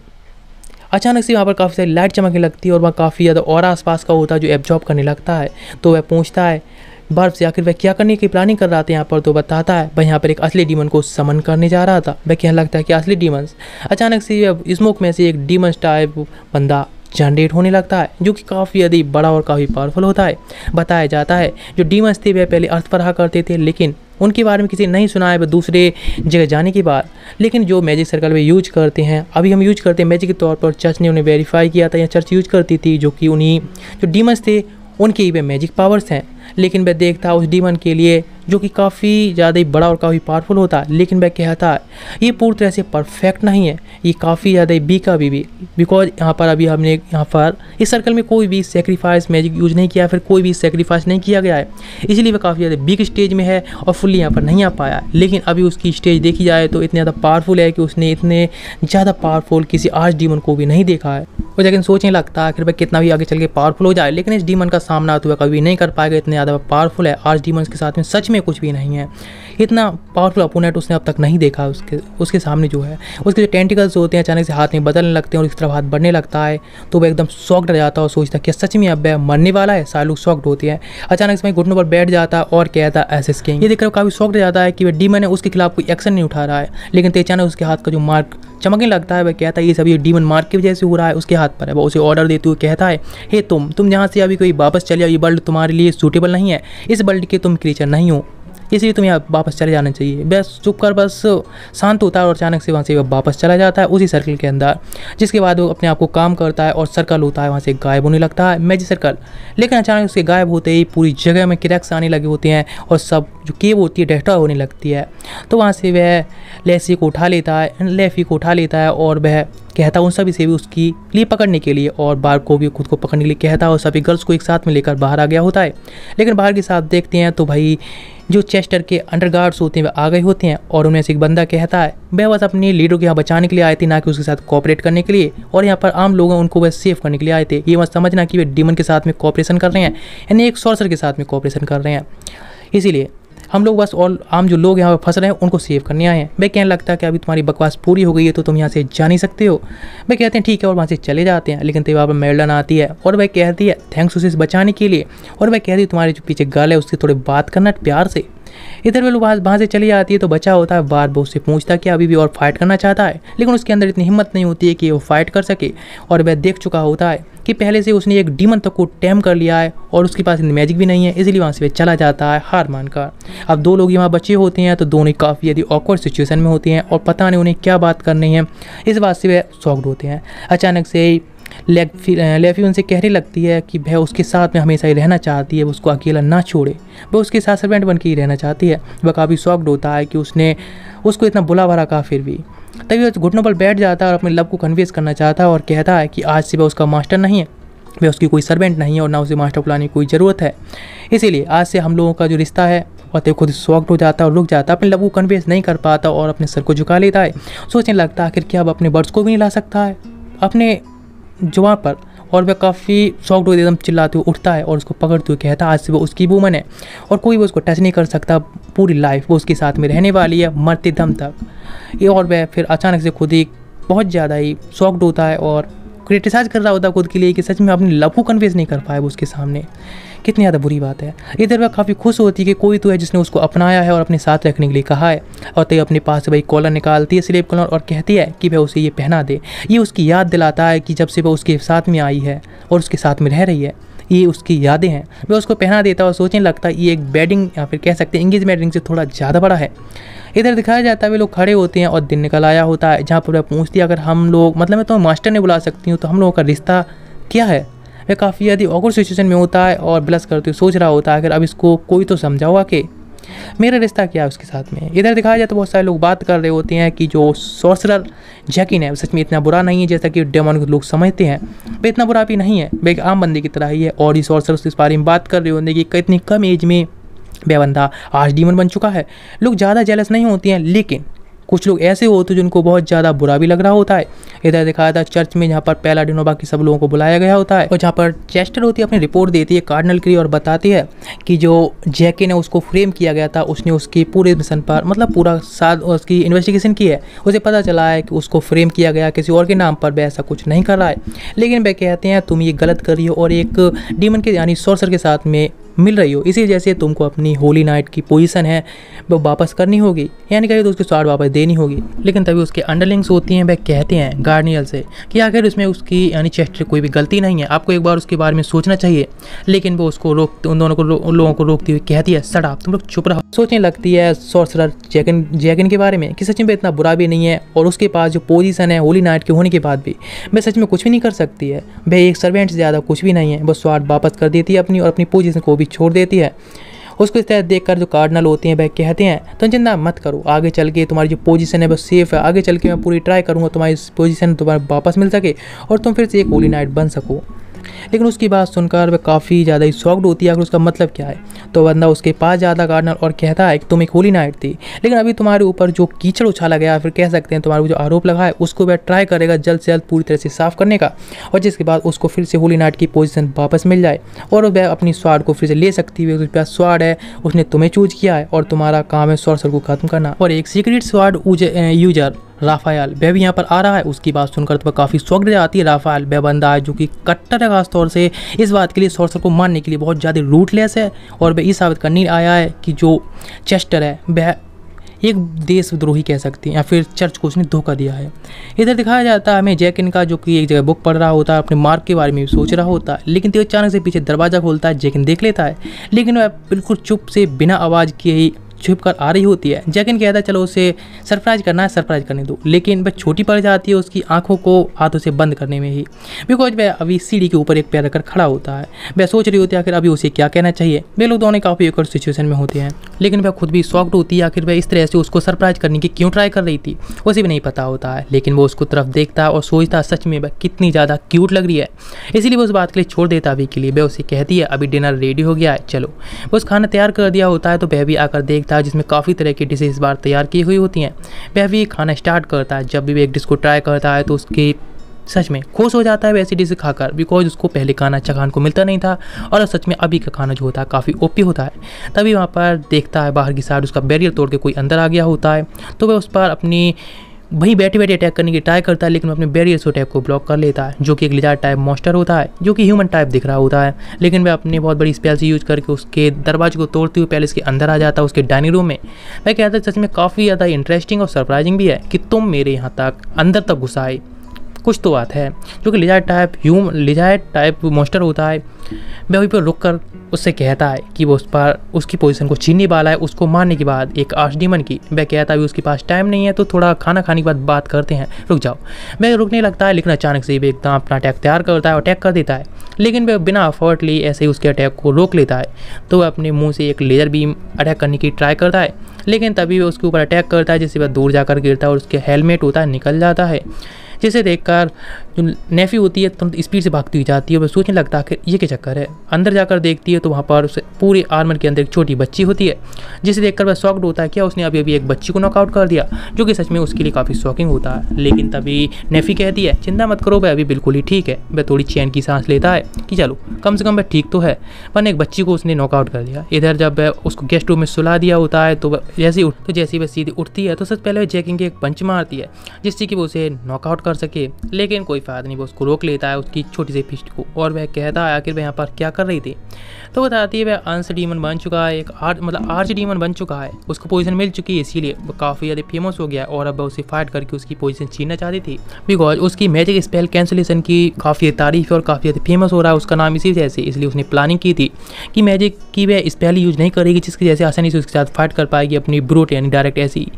अचानक से वहाँ पर काफ़ी सारी लाइट चमकने लगती है और वहाँ काफ़ी ज़्यादा और आसपास का होता है जो एब्जॉर्ब करने लगता है। तो वह पूछता है बर्फ से आखिर वह क्या करने की प्लानिंग कर रहा था यहाँ पर। तो बताता है वह यहाँ पर एक असली डीमन को समन करने जा रहा था। वह कहने लगता है कि असली डीमंस। अचानक से स्मोक में से एक डीमंस टाइप बंदा जनरेट होने लगता है जो कि काफ़ी अधिक बड़ा और काफ़ी पावरफुल होता है। बताया जाता है जो डीमंस थे वह पहले अर्थ पर रहा करते थे, लेकिन उनके बारे में किसी नहीं सुना है वह दूसरे जगह जाने के बाद। लेकिन जो मैजिक सर्कल वे यूज करते हैं, अभी हम यूज करते हैं मैजिक के तौर पर, चर्च ने उन्हें वेरीफाई किया था या चर्च यूज करती थी, जो कि उन्हीं जो डीमंस थे उनके ही वे मैजिक पावर्स हैं। लेकिन वह देखता उस डीमन के लिए जो कि काफ़ी ज़्यादा ही बड़ा और काफ़ी पावरफुल होता है, लेकिन वह कहता है ये पूरी तरह से परफेक्ट नहीं है, ये काफ़ी ज़्यादा ही बी का भी भी बिकॉज यहाँ पर अभी हमने यहाँ पर इस सर्कल में कोई भी सेक्रीफाइस मैजिक यूज नहीं किया, फिर कोई भी सेक्रीफाइस नहीं किया गया है, इसलिए वह काफ़ी ज़्यादा बिग स्टेज में है और फुल्ली यहाँ पर नहीं आ पाया। लेकिन अभी उसकी स्टेज देखी जाए तो इतनी ज़्यादा पावरफुल है कि उसने इतने ज़्यादा पावरफुल किसी आर्च डीमन को भी नहीं देखा है। वो लेकिन सोचने लगता है आखिर वह कितना भी आगे चल के पावरफुल हो जाए, लेकिन इस डीमन का सामना तो वह कभी नहीं कर पाएगा, इतने ज़्यादा पावरफुल है। आर्च डीमंस के साथ में सच में कुछ भी नहीं है, इतना पावरफुल अपोनेंट उसने अब तक नहीं देखा। उसके उसके सामने जो है उसके जो टेंटिकल्स होते हैं अचानक से हाथ में बदलने लगते हैं और इस तरफ हाथ बढ़ने लगता है। तो वह एकदम शॉक्ड रह जाता है और सोचता है कि सच में अब वह मरने वाला है। सारे लोग शॉक्ड होते हैं। अचानक से वह घुटनों पर बैठ जाता है और कहता है एसेस किंग। ये देखकर काफ़ी शॉक्ड रह जाता है कि वह डीमन है, उसके खिलाफ कोई एक्शन नहीं उठा रहा है। लेकिन अचानक उसके हाथ का जो मार्क चमकने लगता है, वह कहता है ये सब ये डीमन मार्क की वजह से हो रहा है, उसके हाथ पर है। वह उसे ऑर्डर देते हुए कहता है हे तुम तुम जहाँ से अभी कोई वापस चले जाओ, ये वर्ल्ड तुम्हारे लिए सूटेबल नहीं है, इस वर्ल्ड के तुम क्रीचर नहीं हो, इसलिए तुम्हें यहाँ वापस चले जाना चाहिए। बस चुप कर बस शांत होता है और अचानक से वहाँ से वह वापस चला जाता है उसी सर्कल के अंदर, जिसके बाद वो अपने आप को काम करता है और सर्कल होता है वहाँ से गायब होने लगता है मैजिक सर्कल। लेकिन अचानक उसके गायब होते ही पूरी जगह में क्रैक्स आने लगे होते हैं और सब जो केव होती है डिस्ट्रॉय होने लगती है। तो वहाँ से वह लेसी को उठा लेता है लेफी को उठा लेता है और वह कहता है उन सभी से भी उसकी लिए पकड़ने के लिए, और बार को भी खुद को पकड़ने के लिए कहता है और सभी गर्ल्स को एक साथ में लेकर बाहर आ गया होता है। लेकिन बाहर के साथ देखते हैं तो भाई जो चेस्टर के अंडरगार्ड्स होते हैं वह आ गए होते हैं और उनमें से एक बंदा कहता है वह बस अपने लीडर को यहाँ बचाने के लिए आए थे, ना कि उसके साथ कोऑपरेट करने के लिए, और यहाँ पर आम लोग हैं उनको वह सेव करने के लिए आए थे। ये मत समझना कि वे डीमन के साथ में कोऑपरेशन कर रहे हैं, यानी एक सॉर्सर के साथ में कोऑपरेशन कर रहे हैं। इसीलिए हम लोग बस और आम जो लोग यहाँ पर फंस रहे हैं उनको सेव करने आए हैं। वे कहने लगता है कि अभी तुम्हारी बकवास पूरी हो गई है तो तुम यहाँ से जा नहीं सकते हो। वे कहते हैं ठीक है और वहाँ से चले जाते हैं। लेकिन तब वहाँ पर मेल्डन आती है और वह कहती है थैंक्स उसे बचाने के लिए, और वह कहती है तुम्हारे जो पीछे गर्ल है उससे थोड़ी बात करना प्यार से। इधर वे लोग वहाँ से चली जाती है तो बचा होता है बार वो उससे पूछता है कि अभी भी और फाइट करना चाहता है, लेकिन उसके अंदर इतनी हिम्मत नहीं होती है कि वो फाइट कर सके। और वह देख चुका होता है कि पहले से उसने एक डीमन तक को टैम कर लिया है और उसके पास मैजिक भी नहीं है, इसलिए वहाँ से वह चला जाता है हार मानकर। अब दो लोग यहाँ बचे होते हैं तो दोनों काफ़ी यदि ऑकवर्ड सिचुएशन में होते हैं और पता नहीं उन्हें क्या बात करनी है, इस बात से वह शॉक्ड होते हैं। अचानक से लेफी उनसे कहने लगती है कि वह उसके साथ में हमेशा ही रहना चाहती है, उसको अकेला ना छोड़े, वह उसके साथ सर्वेंट बन के ही रहना चाहती है। वह काफ़ी शॉक्ड होता है कि उसने उसको इतना बुला भरा कहा फिर भी। तभी वह घुटनों पर बैठ जाता है और अपने लव को कन्विंस करना चाहता है और कहता है कि आज से वह उसका मास्टर नहीं है, वह उसकी कोई सर्वेंट नहीं है और ना उसे मास्टर बुलाने की कोई ज़रूरत है, इसीलिए आज से हम लोगों का जो रिश्ता है। और तब खुद शॉक्ड हो जाता है और रुक जाता है, अपने लव को कन्विंस नहीं कर पाता और अपने सर को झुका लेता है। सोचने लगता है आखिर क्या अब अपने बर्ड्स को भी नहीं ला सकता है अपने जुबान पर। और वह काफ़ी शॉक्ड होकर एकदम चिल्लाते हुए उठता है और उसको पकड़ते हुए कहता है आज से वो उसकी वूमन है और कोई भी उसको टच नहीं कर सकता, पूरी लाइफ वो उसके साथ में रहने वाली है मरते दम तक। ये और वह फिर अचानक से खुद ही बहुत ज़्यादा ही शॉक्ड होता है और क्रिटिसाइज कर रहा होता है खुद के लिए कि सच में अपने लव को कन्विंस नहीं कर पाया वो उसके सामने, कितनी ज़्यादा बुरी बात है। इधर वह काफ़ी खुश होती है कि कोई तो है जिसने उसको अपनाया है और अपने साथ रखने के लिए कहा है। और तय अपने पास से वही कॉलर निकालती है, स्लेव कॉलर, और कहती है कि वह उसे ये पहना दे। ये उसकी याद दिलाता है कि जब से वह उसके साथ में आई है और उसके साथ में रह रही है, ये उसकी यादें हैं। वह उसको पहना देता है और सोचने लगता है ये एक वेडिंग या फिर कह सकते हैं एंगेजमेंट रिंग से थोड़ा ज़्यादा बड़ा है। इधर दिखाया जाता है वे लोग खड़े होते हैं और दिन निकल आया होता है, जहाँ पर वह पूछती है अगर हम लोग मतलब मैं तो मास्टर ने बुला सकती हूँ तो हम लोगों का रिश्ता क्या है। वह काफ़ी ज़्यादा ऑकवर्ड सिचुएशन में होता है और ब्लश करते हुए सोच रहा होता है अगर अब इसको कोई तो समझाओ आके मेरा रिश्ता क्या है उसके साथ में। इधर दिखाया जाए तो बहुत सारे लोग बात कर रहे होते हैं कि जो सॉर्सरर जैकिन है सच में इतना बुरा नहीं है जैसा कि डेमन के लोग समझते हैं। वह इतना बुरा भी नहीं है, वह एक आम बंदे की तरह ही है। और ये सॉर्सरर इस बारे में बात कर रहे होते हैं कि इतनी कम एज में वह बंदा आर्च डीमन बन चुका है। लोग ज़्यादा जेलस नहीं होते हैं, लेकिन कुछ लोग ऐसे होते हैं जिनको बहुत ज़्यादा बुरा भी लग रहा होता है। इधर दिखाया था चर्च में जहाँ पर पैलाडिन और बाकी सब लोगों को बुलाया गया होता है और जहाँ पर चेस्टर होती है अपनी रिपोर्ट देती है कार्डिनल के लिए और बताती है कि जो जैकिन है उसको फ्रेम किया गया था, उसने उसकी पूरे मिशन पर मतलब पूरा साथ उसकी इन्वेस्टिगेशन की है। उसे पता चला है कि उसको फ्रेम किया गया किसी और के नाम पर, वह ऐसा कुछ नहीं कर रहा है। लेकिन वह कहते हैं तुम ये गलत कर रही हो और एक डीमन के यानी सॉर्सर के साथ में मिल रही हो, इसी वजह से तुमको अपनी होली नाइट की पोजीशन है वो वापस करनी होगी, यानी कहीं तो उसकी स्वाड वापस देनी होगी। लेकिन तभी उसके अंडरलिंग्स होती हैं, वह कहते हैं गार्नियल से कि आखिर उसमें उसकी यानी चेस्टर कोई भी गलती नहीं है, आपको एक बार उसके बारे में सोचना चाहिए। लेकिन वो उसको रोक उन दोनों को उन लोगों को रोकती हुई कहती है शट अप, तुम लोग चुप रहो। सोचने लगती है सॉर्सरर जैकिन जैकिन के बारे में कि सच में इतना बुरा भी नहीं है और उसके पास जो पोजीशन है होली नाइट के होने के बाद भी वह सच में कुछ भी नहीं कर सकती है। वह एक सर्वेंट से ज़्यादा कुछ भी नहीं है, बस स्वाड वापस कर देती है अपनी और अपनी पोजीशन को भी छोड़ देती है। उसको इस तरह देखकर जो कार्डिनल होते हैं वह कहते हैं तुम चिंता मत करो, आगे चल के तुम्हारी जो पोजीशन है वो सेफ है, आगे चल के मैं पूरी ट्राई करूँगा तुम्हारी पोजीशन तुम्हारे वापस मिल सके और तुम फिर से एक होली नाइट बन सको। लेकिन उसकी बात सुनकर वह काफ़ी ज़्यादा ही शॉक्ड होती है कि उसका मतलब क्या है। तो बंदा उसके पास जाता कार्डिनल और कहता है कि तुम एक होली नाइट थी, लेकिन अभी तुम्हारे ऊपर जो कीचड़ उछाला गया फिर कह सकते हैं तुम्हारा जो आरोप लगा है उसको वह ट्राई करेगा जल्द से जल्द पूरी तरह से साफ करने का, और जिसके बाद उसको फिर से होली नाइट की पोजीशन वापस मिल जाए और वह अपनी स्वाड को फिर से ले सकती है। उसके पास स्वाड है, उसने तुम्हें चूज किया है और तुम्हारा काम है सॉर्सर को खत्म करना। और एक सीक्रेट स्वाड यूजर राफायल वह भी यहाँ पर आ रहा है। उसकी बात सुनकर तो काफ़ी शॉक्ड जाती है। राफायल वह बंदा है जो कि कट्टर है खास तौर से इस बात के लिए सॉर्सर को मारने के लिए बहुत ज़्यादा रूटलेस है और वह ये साबित करने आया है कि जो चेस्टर है वह एक देशद्रोही कह सकती हैं या फिर चर्च को उसने धोखा दिया है। इधर दिखाया जाता है हमें जैकिन का जो कि एक जगह बुक पढ़ रहा होता है, अपने मार्क के बारे में भी सोच रहा होता है, लेकिन तो अचानक से पीछे दरवाज़ा खोलता है। जैकिन देख लेता है, लेकिन वह बिल्कुल चुप से बिना आवाज़ किए ही छुप कर आ रही होती है। जैकिन कहता है चलो उसे सरप्राइज करना है सरप्राइज करने दो, लेकिन वह छोटी पड़ जाती है उसकी आंखों को हाथों से बंद करने में ही, बिकॉज वह अभी सीढ़ी के ऊपर एक पैर रखकर खड़ा होता है। वह सोच रही होती है आखिर अभी उसे क्या कहना चाहिए। वे लोग दोनों काफ़ी एक सिचुएशन में होते हैं, लेकिन वह खुद भी शॉक्ड होती है आखिर वह इस तरह से उसको सरप्राइज करने की क्यों ट्राई कर रही थी, उसे भी नहीं पता होता है। लेकिन वो उसको तरफ देखता है और सोचता है सच में वह कितनी ज़्यादा क्यूट लग रही है, इसीलिए वो उस बात के लिए छोड़ देता अभी के लिए। वह उसे कहती है अभी डिनर रेडी हो गया है चलो। वो उस खाना तैयार कर दिया होता है तो वह भी आकर देखता है जिसमें काफ़ी तरह की डिशेज इस बार तैयार की हुई होती हैं। वह भी खाना स्टार्ट करता है। जब भी वह एक डिश को ट्राई करता है तो उसकी सच में खुश हो जाता है वैसी डिश खाकर, बिकॉज उसको पहले खाना अच्छा खाने को मिलता नहीं था और सच में अभी का खाना जो होता है काफ़ी ओपी होता है। तभी वहाँ पर देखता है बाहर की साइड उसका बैरियर तोड़ के कोई अंदर आ गया होता है, तो वह उस पर अपनी वहीं बैठे बैठे अटैक करने की ट्राई करता है, लेकिन अपने बैरियर से अटैक को ब्लॉक कर लेता है, जो कि एक लिजार्ड टाइप मॉन्स्टर होता है जो कि ह्यूमन टाइप दिख रहा होता है। लेकिन वह अपनी बहुत बड़ी स्पेल से यूज करके उसके दरवाजे को तोड़ते हुए पैलेस के अंदर आ जाता है उसके डाइनिंग रूम में। वह कहता है सच में काफ़ी ज़्यादा इंटरेस्टिंग और सरप्राइजिंग भी है कि तुम मेरे यहाँ तक अंदर तक घुस आए, कुछ तो बात है। जो कि लिजार्ड टाइप ह्यूम लिजार्ड टाइप मॉन्स्टर होता है। वह वहीं पर रुक कर उससे कहता है कि वो उस पर उसकी पोजीशन को छीनने वाला है उसको मारने के बाद एक आर्च डीमन की। वह कहता है उसके पास टाइम नहीं है तो थोड़ा खाना खाने के बाद बात करते हैं, रुक जाओ। वह रुकने लगता है, लेकिन अचानक से वह एकदम अपना अटैक तैयार करता है और अटैक कर देता है, लेकिन वह बिना एफर्टली ऐसे ही उसके अटैक को रोक लेता है। तो वह अपने मुँह से एक लेज़र बीम अटैक करने की ट्राई करता है, लेकिन तभी वह उसके ऊपर अटैक करता है जिससे वह दूर जाकर गिरता है और उसके हेलमेट होता है निकल जाता है, जिसे देखकर जो नेफी होती है तुरंत स्पीड से भागती हुई जाती है। वह सोचने लगता है कि ये क्या चक्कर है। अंदर जाकर देखती है तो वहाँ पर उसे पूरे आर्मर के अंदर एक छोटी बच्ची होती है, जिसे देखकर वह शॉक्ड होता है क्या उसने अभी अभी एक बच्ची को नॉकआउट कर दिया, जो कि सच में उसके लिए काफ़ी शॉकिंग होता है। लेकिन तभी नेफी कहती है चिंता मत करो वह अभी बिल्कुल ही ठीक है। वह थोड़ी चैन की सांस लेता है कि चलो कम से कम वह ठीक तो है, वरना एक बच्ची को उसने नॉकआउट कर दिया। इधर जब वह उसको गेस्ट रूम में सुला दिया होता है तो जैसे उठ तो जैसे वह सीधी उठती है तो सबसे पहले वह जैकिंग के एक पंच मारती है जिससे कि वो उसे नॉकआउट कर सके, लेकिन कोई फ़ायदा नहीं। वो उसको रोक लेता है उसकी छोटी सी फिस्ट को और वह कहता है आखिर वह यहाँ पर क्या कर रही थी। तो बताती है वह अंश डीमन बन चुका है, एक आर्च मतलब आर्च डीमन बन चुका है, उसको पोजीशन मिल चुकी है, इसीलिए वो काफ़ी ज़्यादा फेमस हो गया और अब वह उसे फाइट करके उसकी पोजीशन छीनना चाहती थी, बिकॉज उसकी मैजिक स्पेल कैंसलेशन की काफ़ी तारीफ है और काफ़ी ज़्यादा फेमस हो रहा है उसका नाम इसी वजह से। इसलिए उसने प्लानिंग की थी कि मैजिक की वह स्पेल यूज नहीं करेगी जिसकी जैसे आसानी से उसके साथ फाइट कर पाएगी अपनी ब्रूट यानी डायरेक्ट ऐसी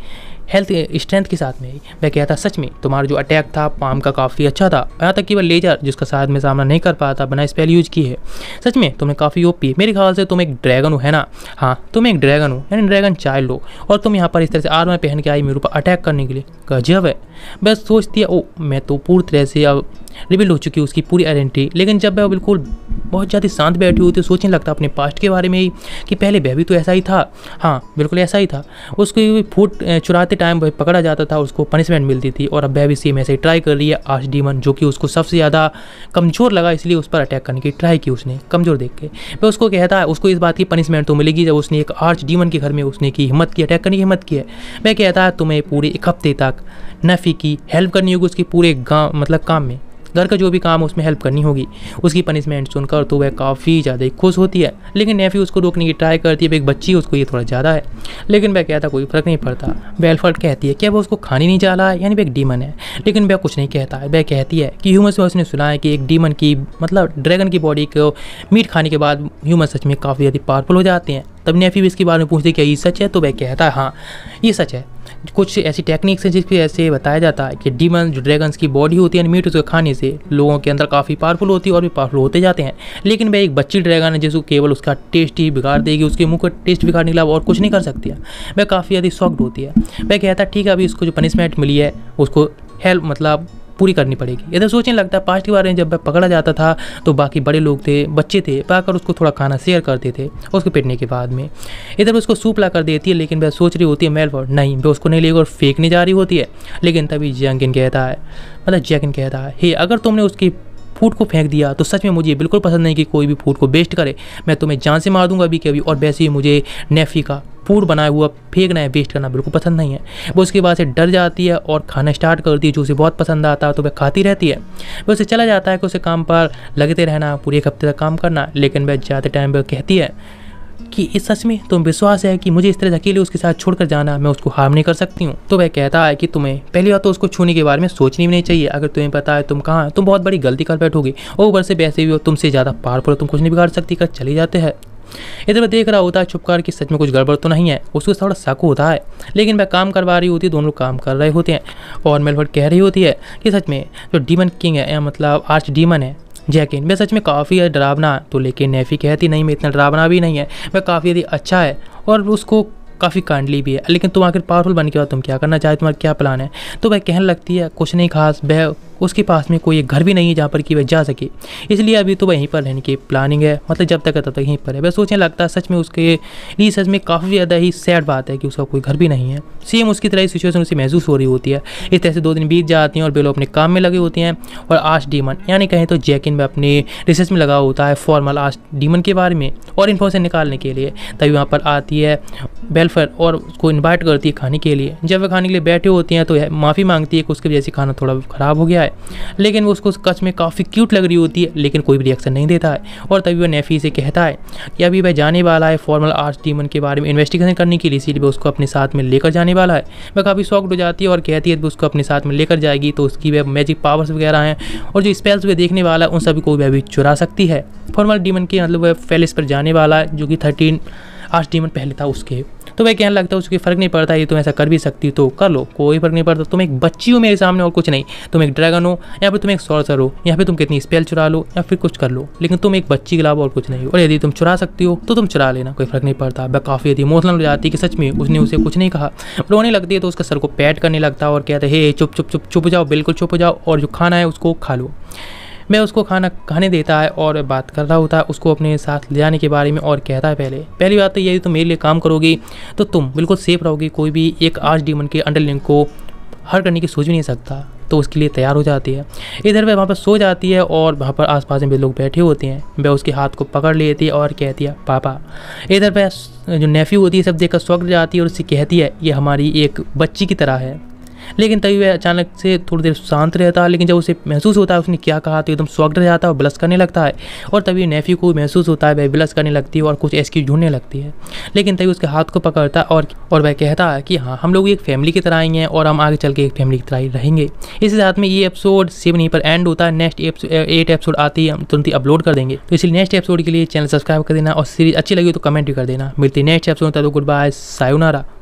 हेल्थ स्ट्रेंथ के साथ में। वह कहता सच में तुम्हारा जो अटैक था पाम का काफ़ी अच्छा था, यहाँ तक कि वह लेजर जिसका शायद मैं सामना नहीं कर पाता बना स्पेल यूज की है। सच में तुमने काफ़ी ओपी, मेरे ख्याल से तुम एक ड्रैगन हो है ना? हाँ तुम एक ड्रैगन हो, यानी ड्रैगन चाइल्ड हो, और तुम यहाँ पर इस तरह से आर्मर पहन के आई मेरे ऊपर अटैक करने के लिए। गजब है। बस सोचती है ओ मैं तो पूरी तरह से अब रिबिल्ड हो चुकी है उसकी पूरी आइडेंटिटी। लेकिन जब वह बिल्कुल बहुत ज़्यादा शांत बैठी हुई तो सोचने लगता अपने पास्ट के बारे में ही कि पहले वह भी तो ऐसा ही था। हाँ बिल्कुल ऐसा ही था, उसको फूड चुराते टाइम वह पकड़ा जाता था, उसको पनिशमेंट मिलती थी, और अब वह भी सेम ऐसे ही ट्राई कर रही है आर्च डीमन, जो कि उसको सबसे ज़्यादा कमज़ोर लगा इसलिए उस पर अटैक करने की ट्राई की उसने, कमज़ोर देख के। वह उसको कहता है उसको इस बात की पनिशमेंट तो मिलेगी जब उसने एक आर्च डीमन के घर में उसने की हिम्मत की, अटैक करने की हिम्मत की है। वह कहता है तुम्हें पूरे एक हफ्ते तक नफ़ी की हेल्प करनी होगी उसकी पूरे गाँव मतलब काम में, घर का जो भी काम है उसमें हेल्प करनी होगी। उसकी पनिशमेंट सुनकर तो वह काफ़ी ज़्यादा खुश होती है, लेकिन नेफी उसको रोकने की ट्राई करती है। एक बच्ची उसको ये थोड़ा ज़्यादा है, लेकिन वह कहता कोई फ़र्क नहीं पड़ता। बेलफर्ड कहती है क्या वह उसको खाने नहीं जा रहा है, यानी वह एक डीमन है, लेकिन वह कुछ नहीं कहता है। वह कहती है कि ह्यूमन में उसने सुना है कि एक डीमन की मतलब ड्रैगन की बॉडी को मीट खाने के बाद ह्यूमन सच में काफ़ी ज़्यादा पावरफुल हो जाते हैं। तब नेफी भी इसके बारे में पूछती है क्या ये सच है, तो वह कहता है हाँ ये सच है। कुछ ऐसी टेक्निक्स हैं जिसपे ऐसे बताया जाता है कि डीमन जो ड्रैगन्स की बॉडी होती है मीट उसको खाने से लोगों के अंदर काफ़ी पावरफुल होती है और भी पावरफुल होते जाते हैं। लेकिन वह एक बच्ची ड्रैगन है जिसको केवल उसका टेस्ट ही बिगाड़ देगी, उसके मुंह का टेस्ट बिगाड़ने के अलावा और कुछ नहीं कर सकती है। वह काफ़ी ज़्यादा शॉक्ड होती है। वह कहता है ठीक है अभी उसको जो पनिशमेंट मिली है उसको हेल्प मतलब पूरी करनी पड़ेगी। इधर सोचने लगता है पास्ट के बारे में, जब वह पकड़ा जाता था तो बाकी बड़े लोग थे, बच्चे थे, पाकर उसको थोड़ा खाना शेयर करते थे उसको पिटने के बाद में। इधर उसको सूप ला कर देती है, लेकिन वह सोच रही होती है मेलफोर्ड नहीं, वह उसको नहीं लेकर फेंकने जा रही होती है। लेकिन तभी जैकिन कहता है मतलब जैकिन कहता है हे अगर तुमने उसकी फूड को फेंक दिया तो सच में मुझे बिल्कुल पसंद नहीं कि कोई भी फूड को वेस्ट करे, मैं तुम्हें जान से मार दूंगा अभी के अभी। और वैसे ही मुझे नेफी का फूड बनाया हुआ फेंकना है, वेस्ट करना बिल्कुल पसंद नहीं है। वो उसके बाद से डर जाती है और खाना स्टार्ट करती है जो उसे बहुत पसंद आता है, तो वह खाती रहती है। वह उसे चला जाता है कि उसे काम पर लगते रहना, पूरे एक हफ्ते तक काम करना। लेकिन वह जाते टाइम वह कहती है कि इस सच में तुम विश्वास है कि मुझे इस तरह अकेले उसके साथ छोड़कर जाना, मैं उसको हार्म नहीं कर सकती हूँ। तो वह कहता है कि तुम्हें पहली बात तो उसको छूने के बारे में सोचनी भी नहीं चाहिए। अगर तुम्हें पता है तुम कहाँ है तुम बहुत बड़ी गलती कर बैठोगी, और ऊपर से वैसे भी हो तुमसे ज़्यादा पावरफुल, तुम कुछ नहीं बिगाड़ सकती। कर चले जाते हैं। इधर वह देख रहा होता है छुपकर कि सच में कुछ गड़बड़ तो नहीं है, उसको थोड़ा शक होता है। लेकिन वह काम करवा रही होती है, दोनों काम कर रहे होते हैं, और मेलफोर्ड कह रही होती है कि सच में जो डीमन किंग है मतलब आर्च डीमन है जैकिन वह सच में काफ़ी डरावना है। तो लेकिन नेफी कहती नहीं मैं इतना डरावना भी नहीं है, वह काफ़ी यदि अच्छा है और उसको काफ़ी काइंडली भी है। लेकिन तुम आखिर पावरफुल बन के बाद तुम क्या करना चाहते, तुम्हारा क्या प्लान है? तो वह कहने लगती है कुछ नहीं खास, वह उसके पास में कोई एक घर भी नहीं है जहाँ पर कि वह जा सके, इसलिए अभी तो वहीं पर रहने की प्लानिंग है, मतलब जब तक है तब तक यहीं पर है। वह सोचने लगता है सच में उसके लिए सच में काफ़ी ज़्यादा ही सैड बात है कि उसका कोई घर भी नहीं है। सेम उसकी तरह सिचुएशन उसे महसूस हो रही होती है। इस तरह से दो दिन बीत जाती हैं और वे लोग अपने काम में लगे होते हैं, और आर्च डीमन यानी कहें तो जैकिन में अपने रिसर्च में लगा होता है फॉर्मल आर्च डीमन के बारे में और इन्फॉर्मेशन निकालने के लिए। तभी वहाँ पर आती है बेलफर और उसको इन्वाइट करती है खाने के लिए। जब वह खाने के लिए बैठे होती हैं तो माफ़ी मांगती है कि उसके वजह से खाना थोड़ा ख़राब हो गया है, लेकिन वो उसको कच में काफ़ी क्यूट लग रही होती है, लेकिन कोई भी रिएक्शन नहीं देता है। और तभी वह नेफी से कहता है कि अभी वह जाने वाला है फॉर्मल आर्च डीमन के बारे में इन्वेस्टिगेशन करने के लिए, इसीलिए वह उसको अपने साथ में लेकर जाने वाला है। वह काफ़ी शॉक्ड हो जाती है और कहती है कि उसको अपने साथ में लेकर जाएगी तो उसकी वह मैजिक पावर्स वगैरह हैं और जो स्पेल्स वह देखने वाला है उन सभी को वह भी चुरा सकती है। फॉर्मल डीमन के मतलब वह पैलेस पर जाने वाला है जो कि थर्टीन आर्च डीमन पहले था उसके। तो वह कहने लगता है उसके फ़र्क नहीं पड़ता, ये तुम ऐसा कर भी सकती हो तो कर लो, कोई फ़र्क नहीं पड़ता। तुम एक बच्ची हो मेरे सामने और कुछ नहीं, तुम एक ड्रैगन हो या फिर तुम एक सॉर्सर हो, या फिर तुम कितनी स्पेल चुरा लो या फिर कुछ कर लो, लेकिन तुम एक बच्ची के अलावा और कुछ नहीं हो। और यदि तुम चुरा सकती हो तो तुम चुरा लेना, कोई फ़र्क नहीं पड़ता। वह काफ़ी यदि इमोशनल हो जाती है कि सच में उसने उसे कुछ नहीं कहा। रोने लगती है तो उसका सर को पैट करने लगता है और कहते हैं हे चुप चुप चुप चुप जाओ, बिल्कुल चुप हो जाओ, और जो खाना है उसको खा लो। मैं उसको खाना खाने देता है और बात कर रहा होता है उसको अपने साथ ले जाने के बारे में, और कहता है पहले पहली बात तो यदि तुम मेरे लिए काम करोगी तो तुम बिल्कुल सेफ रहोगी, कोई भी एक आर्च डीमन के अंडरलिंग को हर करने की सोच भी नहीं सकता। तो उसके लिए तैयार हो जाती है। इधर वह वहाँ पर सो जाती है और वहाँ पर आसपास में भी लोग बैठे होते हैं। वह उसके हाथ को पकड़ लेती है और कहती है पापा। इधर वह जो नेफ्यू होती है सब देखकर शॉक हो जाती है और उससे कहती है ये हमारी एक बच्ची की तरह है। लेकिन तभी वह अचानक से थोड़ी देर शांत रहता है, लेकिन जब उसे महसूस होता है उसने क्या कहा तो एकदम शॉक्ड रह जाता है और ब्लश करने लगता है। और तभी नेफ्यू को महसूस होता है, वह ब्लश करने लगती है और कुछ एक्सक्यूज ढूंढने लगती है। लेकिन तभी उसके हाथ को पकड़ता है और और वह कहता है कि हाँ हम लोग एक फैमिली की तरह ही हैं और हम आगे चल के एक फैमिली की तरह ही रहेंगे। इसी साथ में ये एपिसोड सेवन यहीं पर एंड होता है। नेक्स्ट एट एपिसोड आती है हम तुरंत ही अपलोड कर देंगे, तो इसलिए नेक्स्ट एपिसोड के लिए चैनल सब्सक्राइब कर देना और सीरीज अच्छी लगी तो कमेंट भी कर देना। मिलती है नेक्स्ट एपिसोड, तब गुड बाय, सायोनारा।